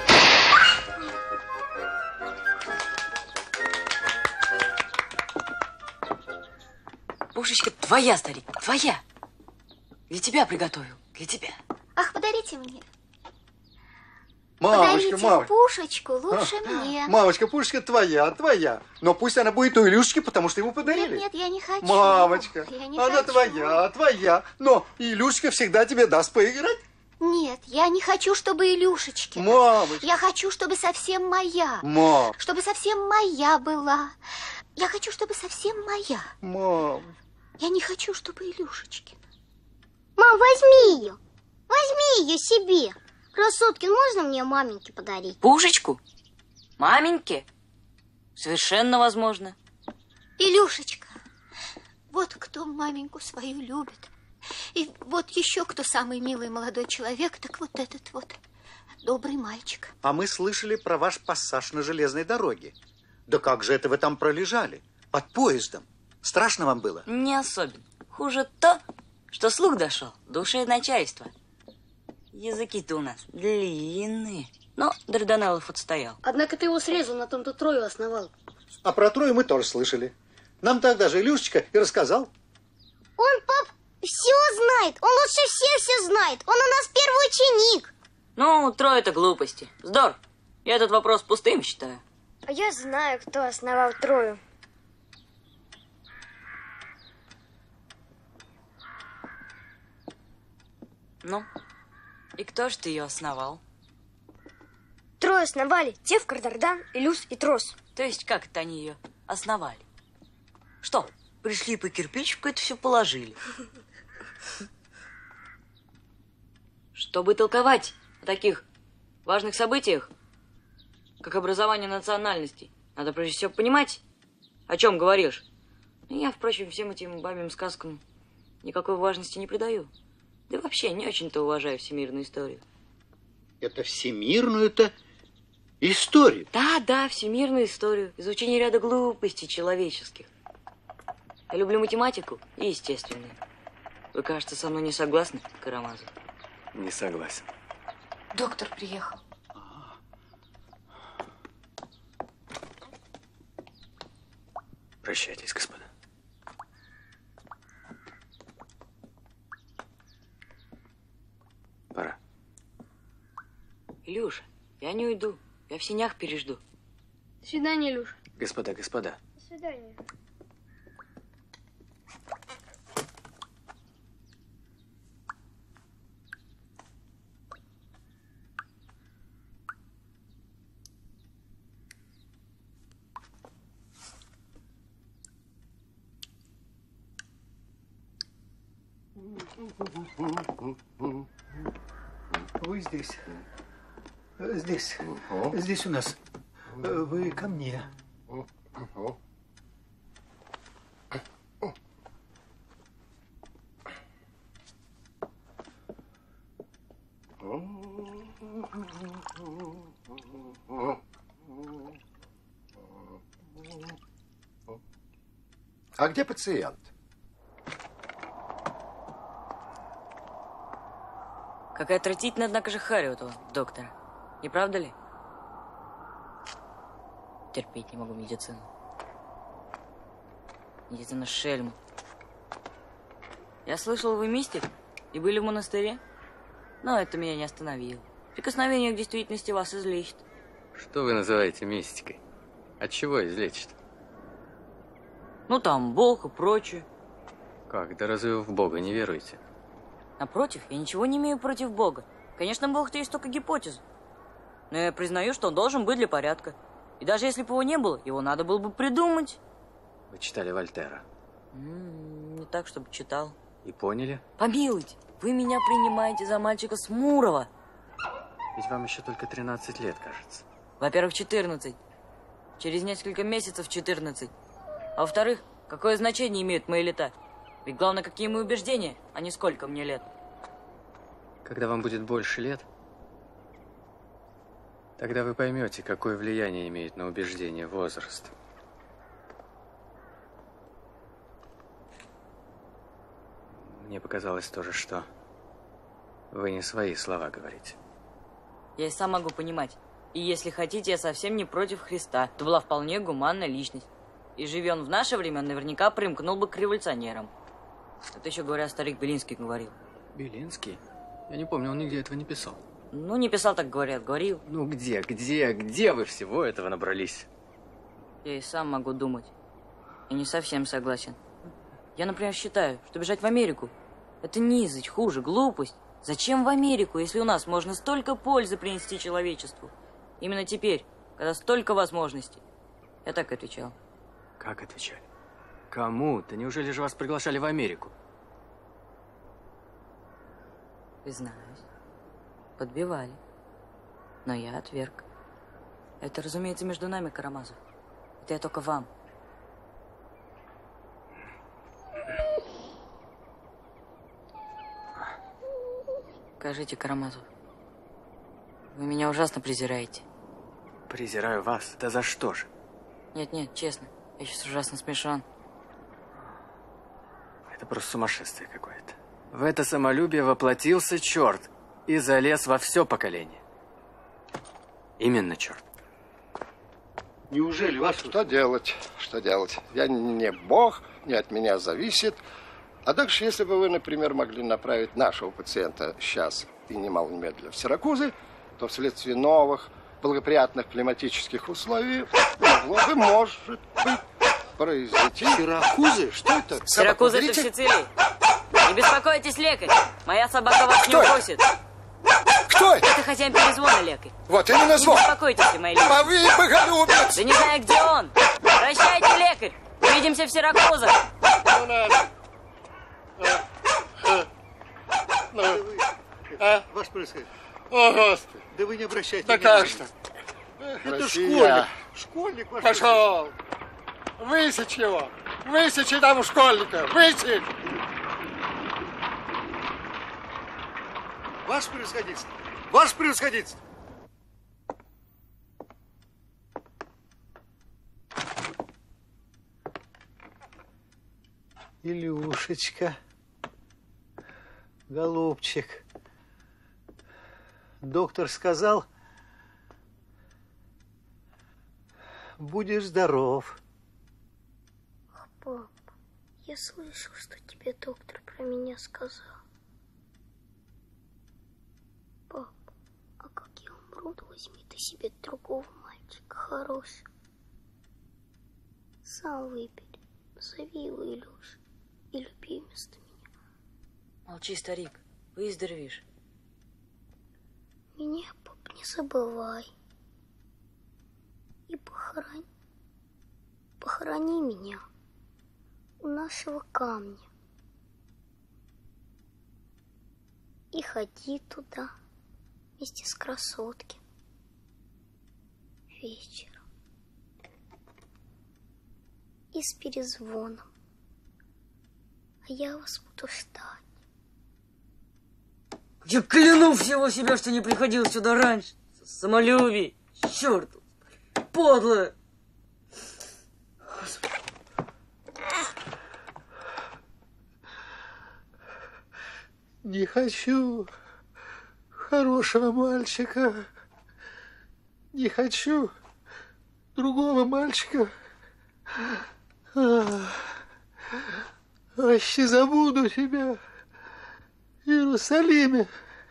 Пушечка твоя, старик, твоя. Для тебя приготовил, для тебя. Ах, подарите мне. Мамочка, Подарите мамочка. пушечку, лучше А, мне. Мамочка, пушечка твоя, твоя. Но пусть она будет у Илюшки, потому что ему подарили. Нет, нет, я не хочу. Мамочка, Я не она хочу. твоя, твоя. Но Илюшка всегда тебе даст поиграть. Нет, я не хочу, чтобы Илюшечки. Мамочка. Я хочу, чтобы совсем моя. Мам. Чтобы совсем моя была. Я хочу, чтобы совсем моя. Мам. Я не хочу, чтобы Илюшечки. Мам, возьми ее. Возьми ее себе. Красоткин, можно мне маменьке подарить? Пушечку? Маменьке? Совершенно возможно. Илюшечка, вот кто маменьку свою любит. И вот еще кто самый милый молодой человек, так вот этот вот добрый мальчик. А мы слышали про ваш пассаж на железной дороге. Да как же это вы там пролежали? Под поездом. Страшно вам было? Не особенно. Хуже то, что слух дошел до ушей начальства. Языки-то у нас длинные. Но Дарданеллов отстоял. Однако ты его срезал, на том-то Трою основал. А про Трою мы тоже слышали. Нам тогда же Илюшечка и рассказал. Он, пап, все знает. Он лучше всех все знает. Он у нас первый ученик. Ну, Трой это глупости. Здор, я этот вопрос пустым считаю. А я знаю, кто основал Трою. Ну, и кто же ты ее основал? Трое основали. Тевкар, Дардан, Илюс и Трос. То есть как это они ее основали? Что, пришли по кирпичику, это все положили? Чтобы толковать о таких важных событиях, как образование национальностей, надо прежде всего понимать, о чем говоришь. Я, впрочем, всем этим бабьим сказкам никакой важности не придаю. Да вообще не очень-то уважаю всемирную историю. Это всемирную-то историю? Да, да, всемирную историю. Изучение ряда глупостей человеческих. Я люблю математику и естественную. Вы, кажется, со мной не согласны, Карамазов? Не согласен. Доктор приехал. Прощайтесь, господа. Илюша, я не уйду. Я в синях пережду. До свидания, Илюша. Господа, господа. До свидания. Вы здесь. Здесь. Здесь у нас. Вы ко мне. А где пациент? Какая отвратительная, однако же, харь у этого доктора. Не правда ли? Терпеть не могу медицину. Медицина шельма. Я слышал, вы мистик и были в монастыре, но это меня не остановило. Прикосновение к действительности вас излечит. Что вы называете мистикой? От чего излечит? Ну, там Бог и прочее. Как? Да разве вы в Бога не веруете? Напротив, я ничего не имею против Бога. Конечно, Бог-то есть только гипотеза. Но я признаю, что он должен быть для порядка. И даже если бы его не было, его надо было бы придумать. Вы читали Вольтера? М-м, не так, чтобы читал. И поняли? Помилуйте, вы меня принимаете за мальчика с Мурова. Ведь вам еще только тринадцать лет, кажется. Во-первых, четырнадцать. Через несколько месяцев четырнадцать. А во-вторых, какое значение имеют мои лета? Ведь главное, какие мои убеждения, а не сколько мне лет. Когда вам будет больше лет, тогда вы поймете, какое влияние имеет на убеждение возраст. Мне показалось тоже, что вы не свои слова говорите. Я и сам могу понимать. И если хотите, я совсем не против Христа. Это была вполне гуманная личность. И живя он в наше время, он наверняка примкнул бы к революционерам. Это еще, говоря, старик Белинский говорил. Белинский? Я не помню, он нигде этого не писал. Ну, не писал, так говорят, говорил. Ну, где, где, где вы всего этого набрались? Я и сам могу думать. И не совсем согласен. Я, например, считаю, что бежать в Америку – это низость, хуже, глупость. Зачем в Америку, если у нас можно столько пользы принести человечеству? Именно теперь, когда столько возможностей. Я так отвечал. Как отвечали? Кому? Да неужели же вас приглашали в Америку? Признаюсь, подбивали. Но я отверг. Это, разумеется, между нами, Карамазов. Это я только вам. Скажите, Карамазов, вы меня ужасно презираете. Презираю вас? Да за что же? Нет-нет, честно, я сейчас ужасно смешон. Это просто сумасшествие какое-то. В это самолюбие воплотился черт и залез во все поколение. Именно черт. Неужели вас... Что делать? Что делать? Я не бог, не от меня зависит. А дальше, если бы вы, например, могли направить нашего пациента сейчас и немало немедля в Сиракузы, то вследствие новых благоприятных климатических условий могло бы, может быть, произойти... Сиракузы? Что это? Сиракузы это в Сицилии. Не беспокойтесь, лекарь. Моя собака вас не укусит. Кто это? Это хозяин перезвона, лекарь. Вот именно звон. Не беспокойтесь, мои люди. А вы боголюбец. Да не знаю, где он. Прощайте, лекарь. Увидимся в Сиракузах. Ну, надо. А? Ваше происходит. О, Господи. Да вы не обращайте да внимания. как что? Это Россия. школьник. Школьник ваш. Пошел. Высечь его. Высечи там у школьника. Высечь. Ваше превосходительство. Ваше превосходительство. Илюшечка. Голубчик. Доктор сказал, будешь здоров. Пап, я слышал, что тебе доктор про меня сказал. Пап, а как я умру? наоборот, возьми ты себе другого мальчика хорошего. Сам выбери, зови его Илюша и люби вместо меня. Молчи, старик, выздоровеешь. Меня, пап, не забывай. И похорони, похорони меня у нашего камня. И ходи туда вместе с красотки вечером. И с перезвоном. А я вас буду ждать. Я кляну всего себя, что не приходил сюда раньше. Самолюбие, черт, подлое. Не хочу хорошего мальчика. Не хочу другого мальчика. А, вообще забуду тебя в Иерусалиме.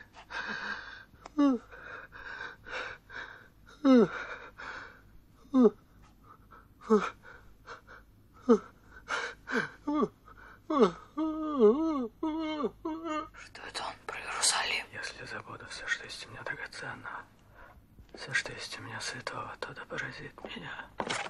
Что это он про Иерусалим? Если забуду все, что есть у меня драгоценно, все, что есть у меня святого, то да поразит меня.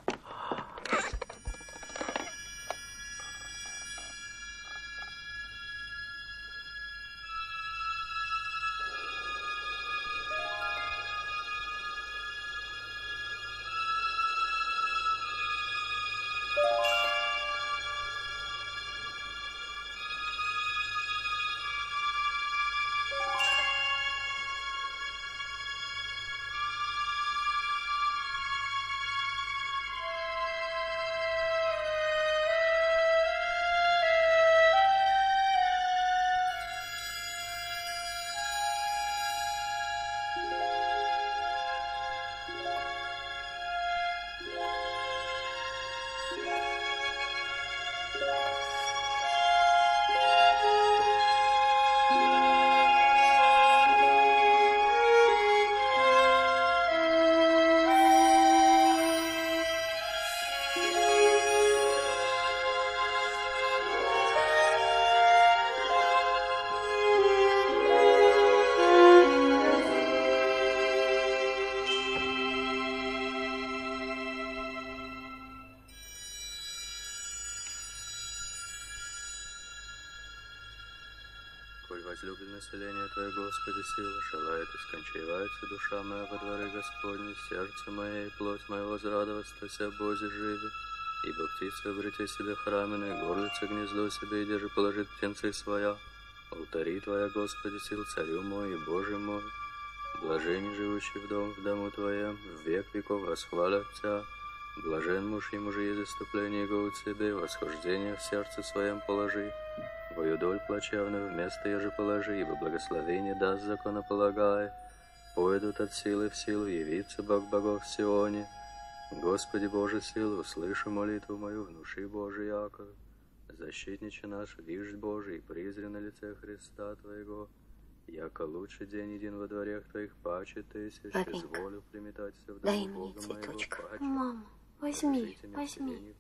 Возлюбленное население Твое, Господи, сила, желает и скончаивается душа моя во дворы Господни, сердце мое и плоть моя возрадоваться Бозе живи. Ибо птица обрети себе храмены, горлица гнездо себе, и держи положит птенцы своя. Алтари Твоя, Господи, сил, царю мой и Боже мой. Блажен, живущий в дом, в дому Твоем, в век веков восхвалят Тебя. Блажен муж и мужи, заступление его у Тебе, восхождение в сердце своем положи. Твою доль плачевную вместо еже положи, ибо благословение даст законополагай. Пойдут от силы в силу, явится Бог богов в Сионе. Господи Боже силу, услышу молитву мою, внуши Божий Яков. Защитниче наш, виждь Божий, призри на лице Христа Твоего. Яко лучший день един во дворях Твоих, паче тысяч, изволю приметаться в дому Бога моего, паче. Мама, возьми, возьми.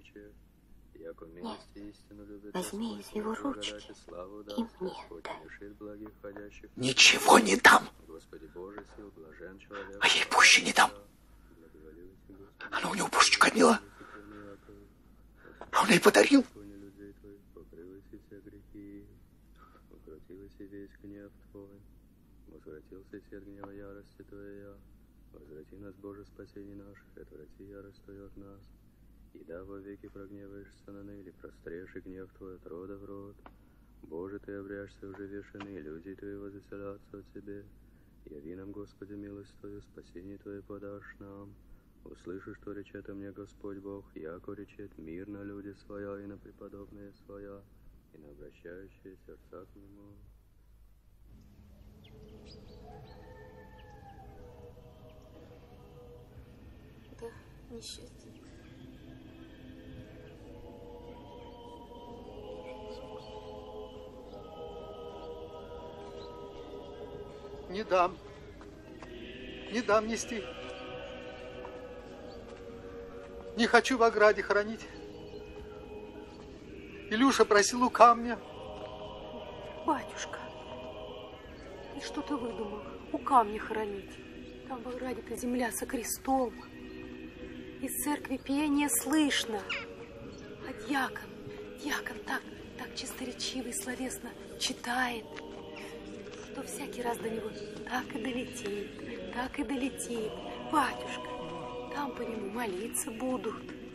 Яко милость и истину любит возьми из его ручки и мне дай. Ничего не дам. Господи Боже сил, блажен человек. А ей пуще не дам. Она у него пушечку отняла. А он ей подарил. Укротилась и весь гнев Твой. Возвратился и от гнева ярости Твоя. Возврати нас, Боже, спасение наше, и отврати ярость Твою от нас. И да во веки прогневаешься на ныне, прострешь и гнев Твой от рода в род. Боже, Ты обряшься уже вешены, люди Твои возвеселятся о Тебе. Яви нам, Господи, милость Твою, спасение Твое подашь нам. Услышишь, что речет о мне Господь Бог, яко речет мир на люди своя и на преподобные своя, и на обращающие сердца к Нему. Да, несчастье. Не дам. Не дам нести. Не хочу в ограде хранить. Илюша просил у камня. Батюшка, и что ты выдумал? У камня хоронить. Там в ограде-то земля со крестом. Из церкви пение слышно. А дьякон, дьякон так, так чисторечиво и словесно читает, что всякий раз до него так и долетит, так и долетит. Батюшка, там по нему молиться будут.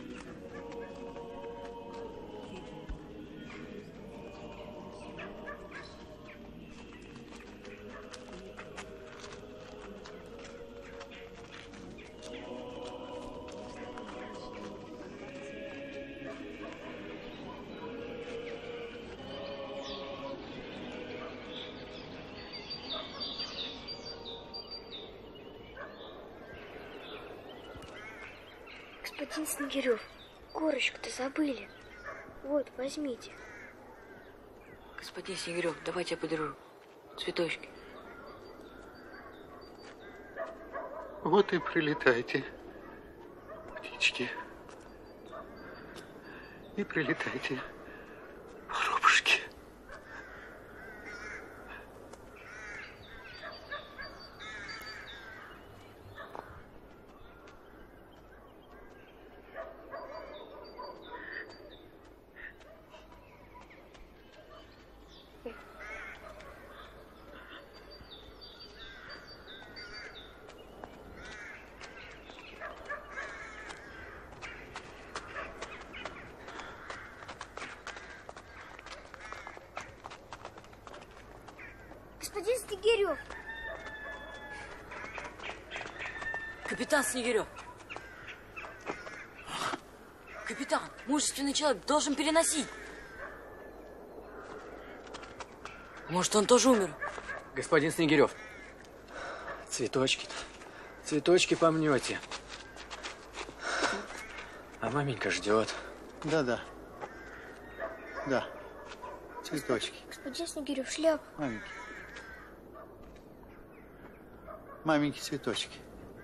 Господин Снегирев, корочку-то забыли. Вот, возьмите. Господин Снегирев, давайте я подержу. Цветочки. Вот и прилетайте, птички. И прилетайте, воробушки. Господин Снегирев. Капитан Снегирев. Капитан, мужественный человек должен переносить. Может, он тоже умер? Господин Снегирев, цветочки-то, цветочки помнете. А маменька ждет. Да-да. Да. Цветочки. Господин Снегирев, шляпа. Маменьки. Маменьки цветочки.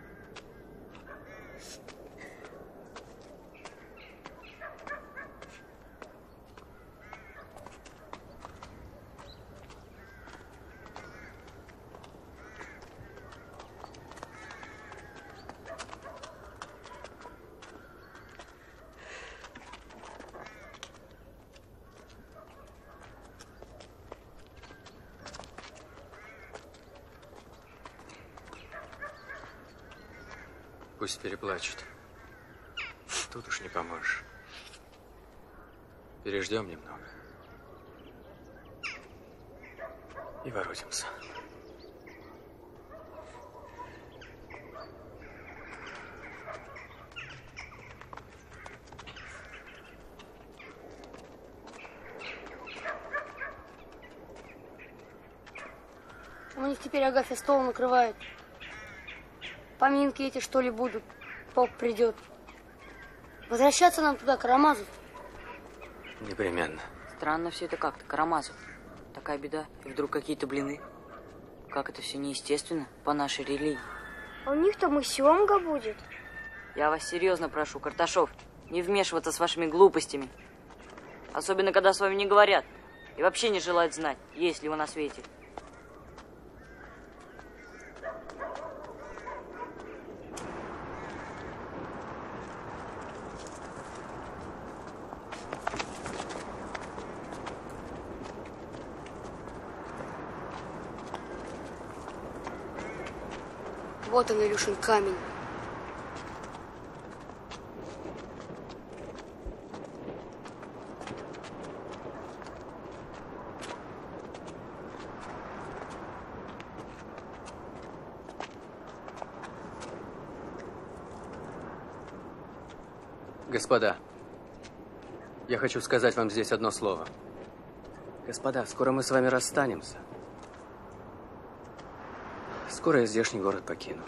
Пусть переплачут. Тут уж не поможешь. Переждем немного. И воротимся. У них теперь Агафья стол накрывает. Поминки эти, что ли, будут. Поп придет. Возвращаться нам туда, к Карамазову. Непременно. Странно все это как-то, Карамазов. Такая беда, и вдруг какие-то блины. Как это все неестественно по нашей религии. А у них там и семга будет. Я вас серьезно прошу, Карташов, не вмешиваться с вашими глупостями. Особенно, когда с вами не говорят. И вообще не желают знать, есть ли вы на свете. Вот он, Илюшин камень. Господа, я хочу сказать вам здесь одно слово. Господа, скоро мы с вами расстанемся. Скоро я здешний город покину.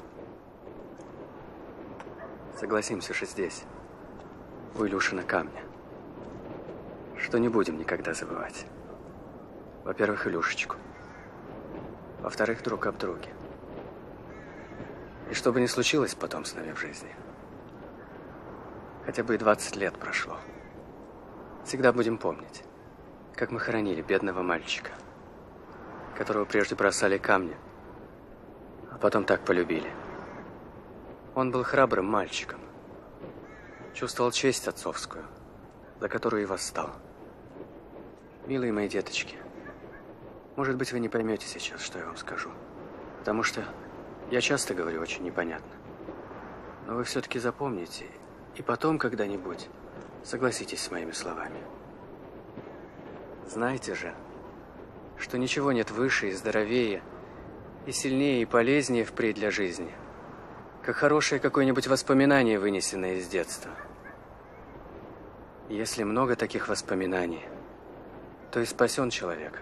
Согласимся же здесь, у Илюшина камня, что не будем никогда забывать. Во-первых, Илюшечку. Во-вторых, друг об друге. И что бы ни случилось потом с нами в жизни, хотя бы и двадцать лет прошло, всегда будем помнить, как мы хоронили бедного мальчика, которого прежде бросали камни, а потом так полюбили. Он был храбрым мальчиком, чувствовал честь отцовскую, за которую и восстал. Милые мои деточки, может быть, вы не поймете сейчас, что я вам скажу, потому что я часто говорю очень непонятно. Но вы все-таки запомните, и потом когда-нибудь согласитесь с моими словами. Знаете же, что ничего нет выше и здоровее, и сильнее, и полезнее впредь для жизни, как хорошее какое-нибудь воспоминание, вынесенное из детства. И если много таких воспоминаний, то и спасен человек.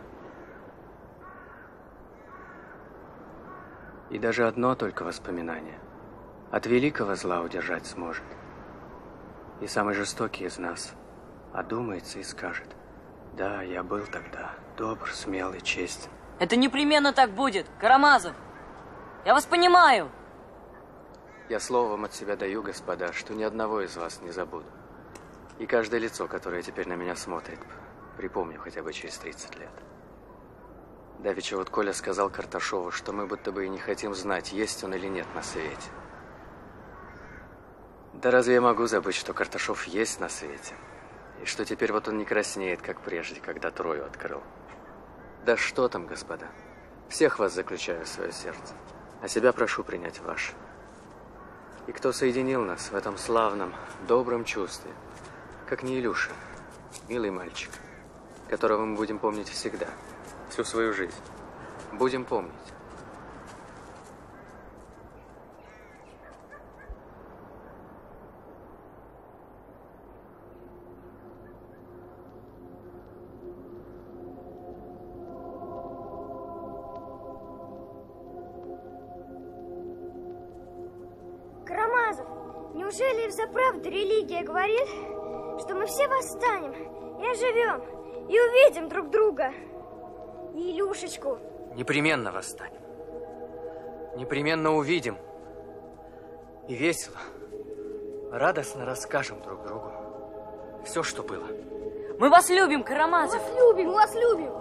И даже одно только воспоминание от великого зла удержать сможет. И самый жестокий из нас одумается и скажет: да, я был тогда добр, смел и честен. Это непременно так будет, Карамазов. Я вас понимаю. Я слово вам от себя даю, господа, что ни одного из вас не забуду. И каждое лицо, которое теперь на меня смотрит, припомню хотя бы через тридцать лет. Давеча вот Коля сказал Карташову, что мы будто бы и не хотим знать, есть он или нет на свете. Да разве я могу забыть, что Карташов есть на свете? И что теперь вот он не краснеет, как прежде, когда Трою открыл? Да что там, господа? Всех вас заключаю в свое сердце, а себя прошу принять ваше. И кто соединил нас в этом славном, добром чувстве, как не Илюша, милый мальчик, которого мы будем помнить всегда, всю свою жизнь. Будем помнить. Карамазов, неужели и взаправду религия говорит, что мы все восстанем и оживем, и увидим друг друга? И Илюшечку. Непременно восстанем. Непременно увидим. И весело, радостно расскажем друг другу все, что было. Мы вас любим, Карамазов. Мы вас любим, мы вас любим.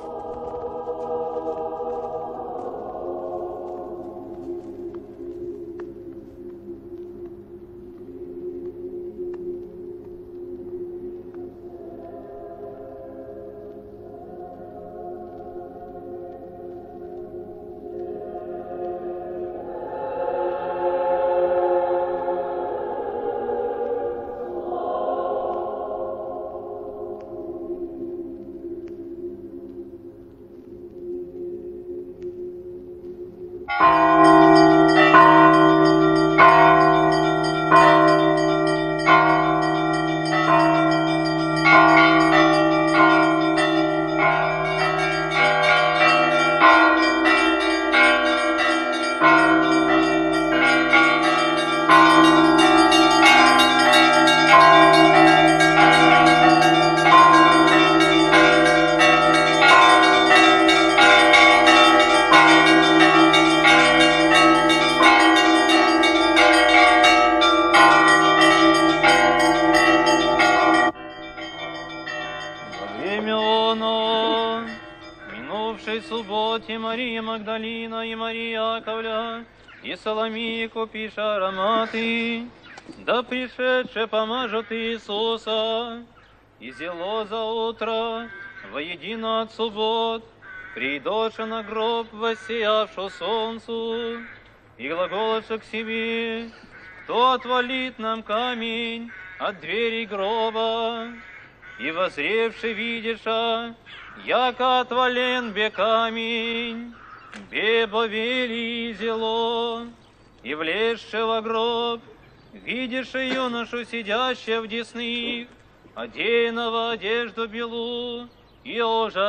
Магдалина и Мария Яковля, и Соломия купиша ароматы, да пришедше помажут Иисуса, и зело за утро воедино от суббот, придоша на гроб воссиявшу солнцу, и глаголоша к себе, кто отвалит нам камень от двери гроба, и возревши видиша, яко отвален бе камень, бебо вели зело, и влезши во гроб, видишь юношу, сидящего в десных, одеянного одежду белу, и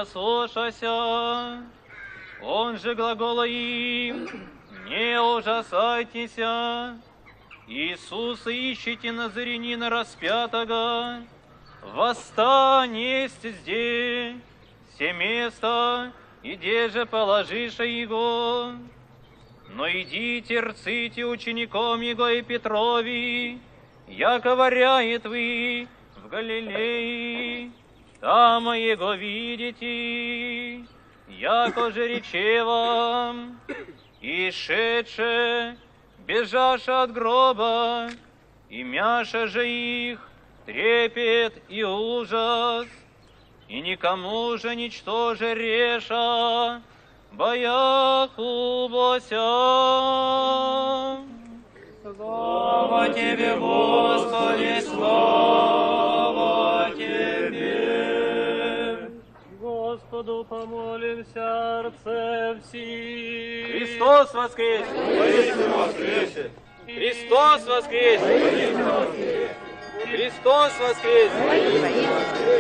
ужасошася. Он же глагола им: не ужасайтеся, Иисуса ищите назарянина распятого, восстань есть здесь, все место, и где же положиша его? Но идите, рците учеником Его и Петрови, яко варяет вы в Галилее, там Его видите, яко же рече вам, и шедше, бежаша от гроба, и мяша же их трепет и ужас, и никому же ничто же реша, бояху бося. Слава Тебе, Господи, слава Тебе. Господу помолимся, Отце всех. Христос воскресе! Воистину воскресе! Христос воскресе! Христос воскресе!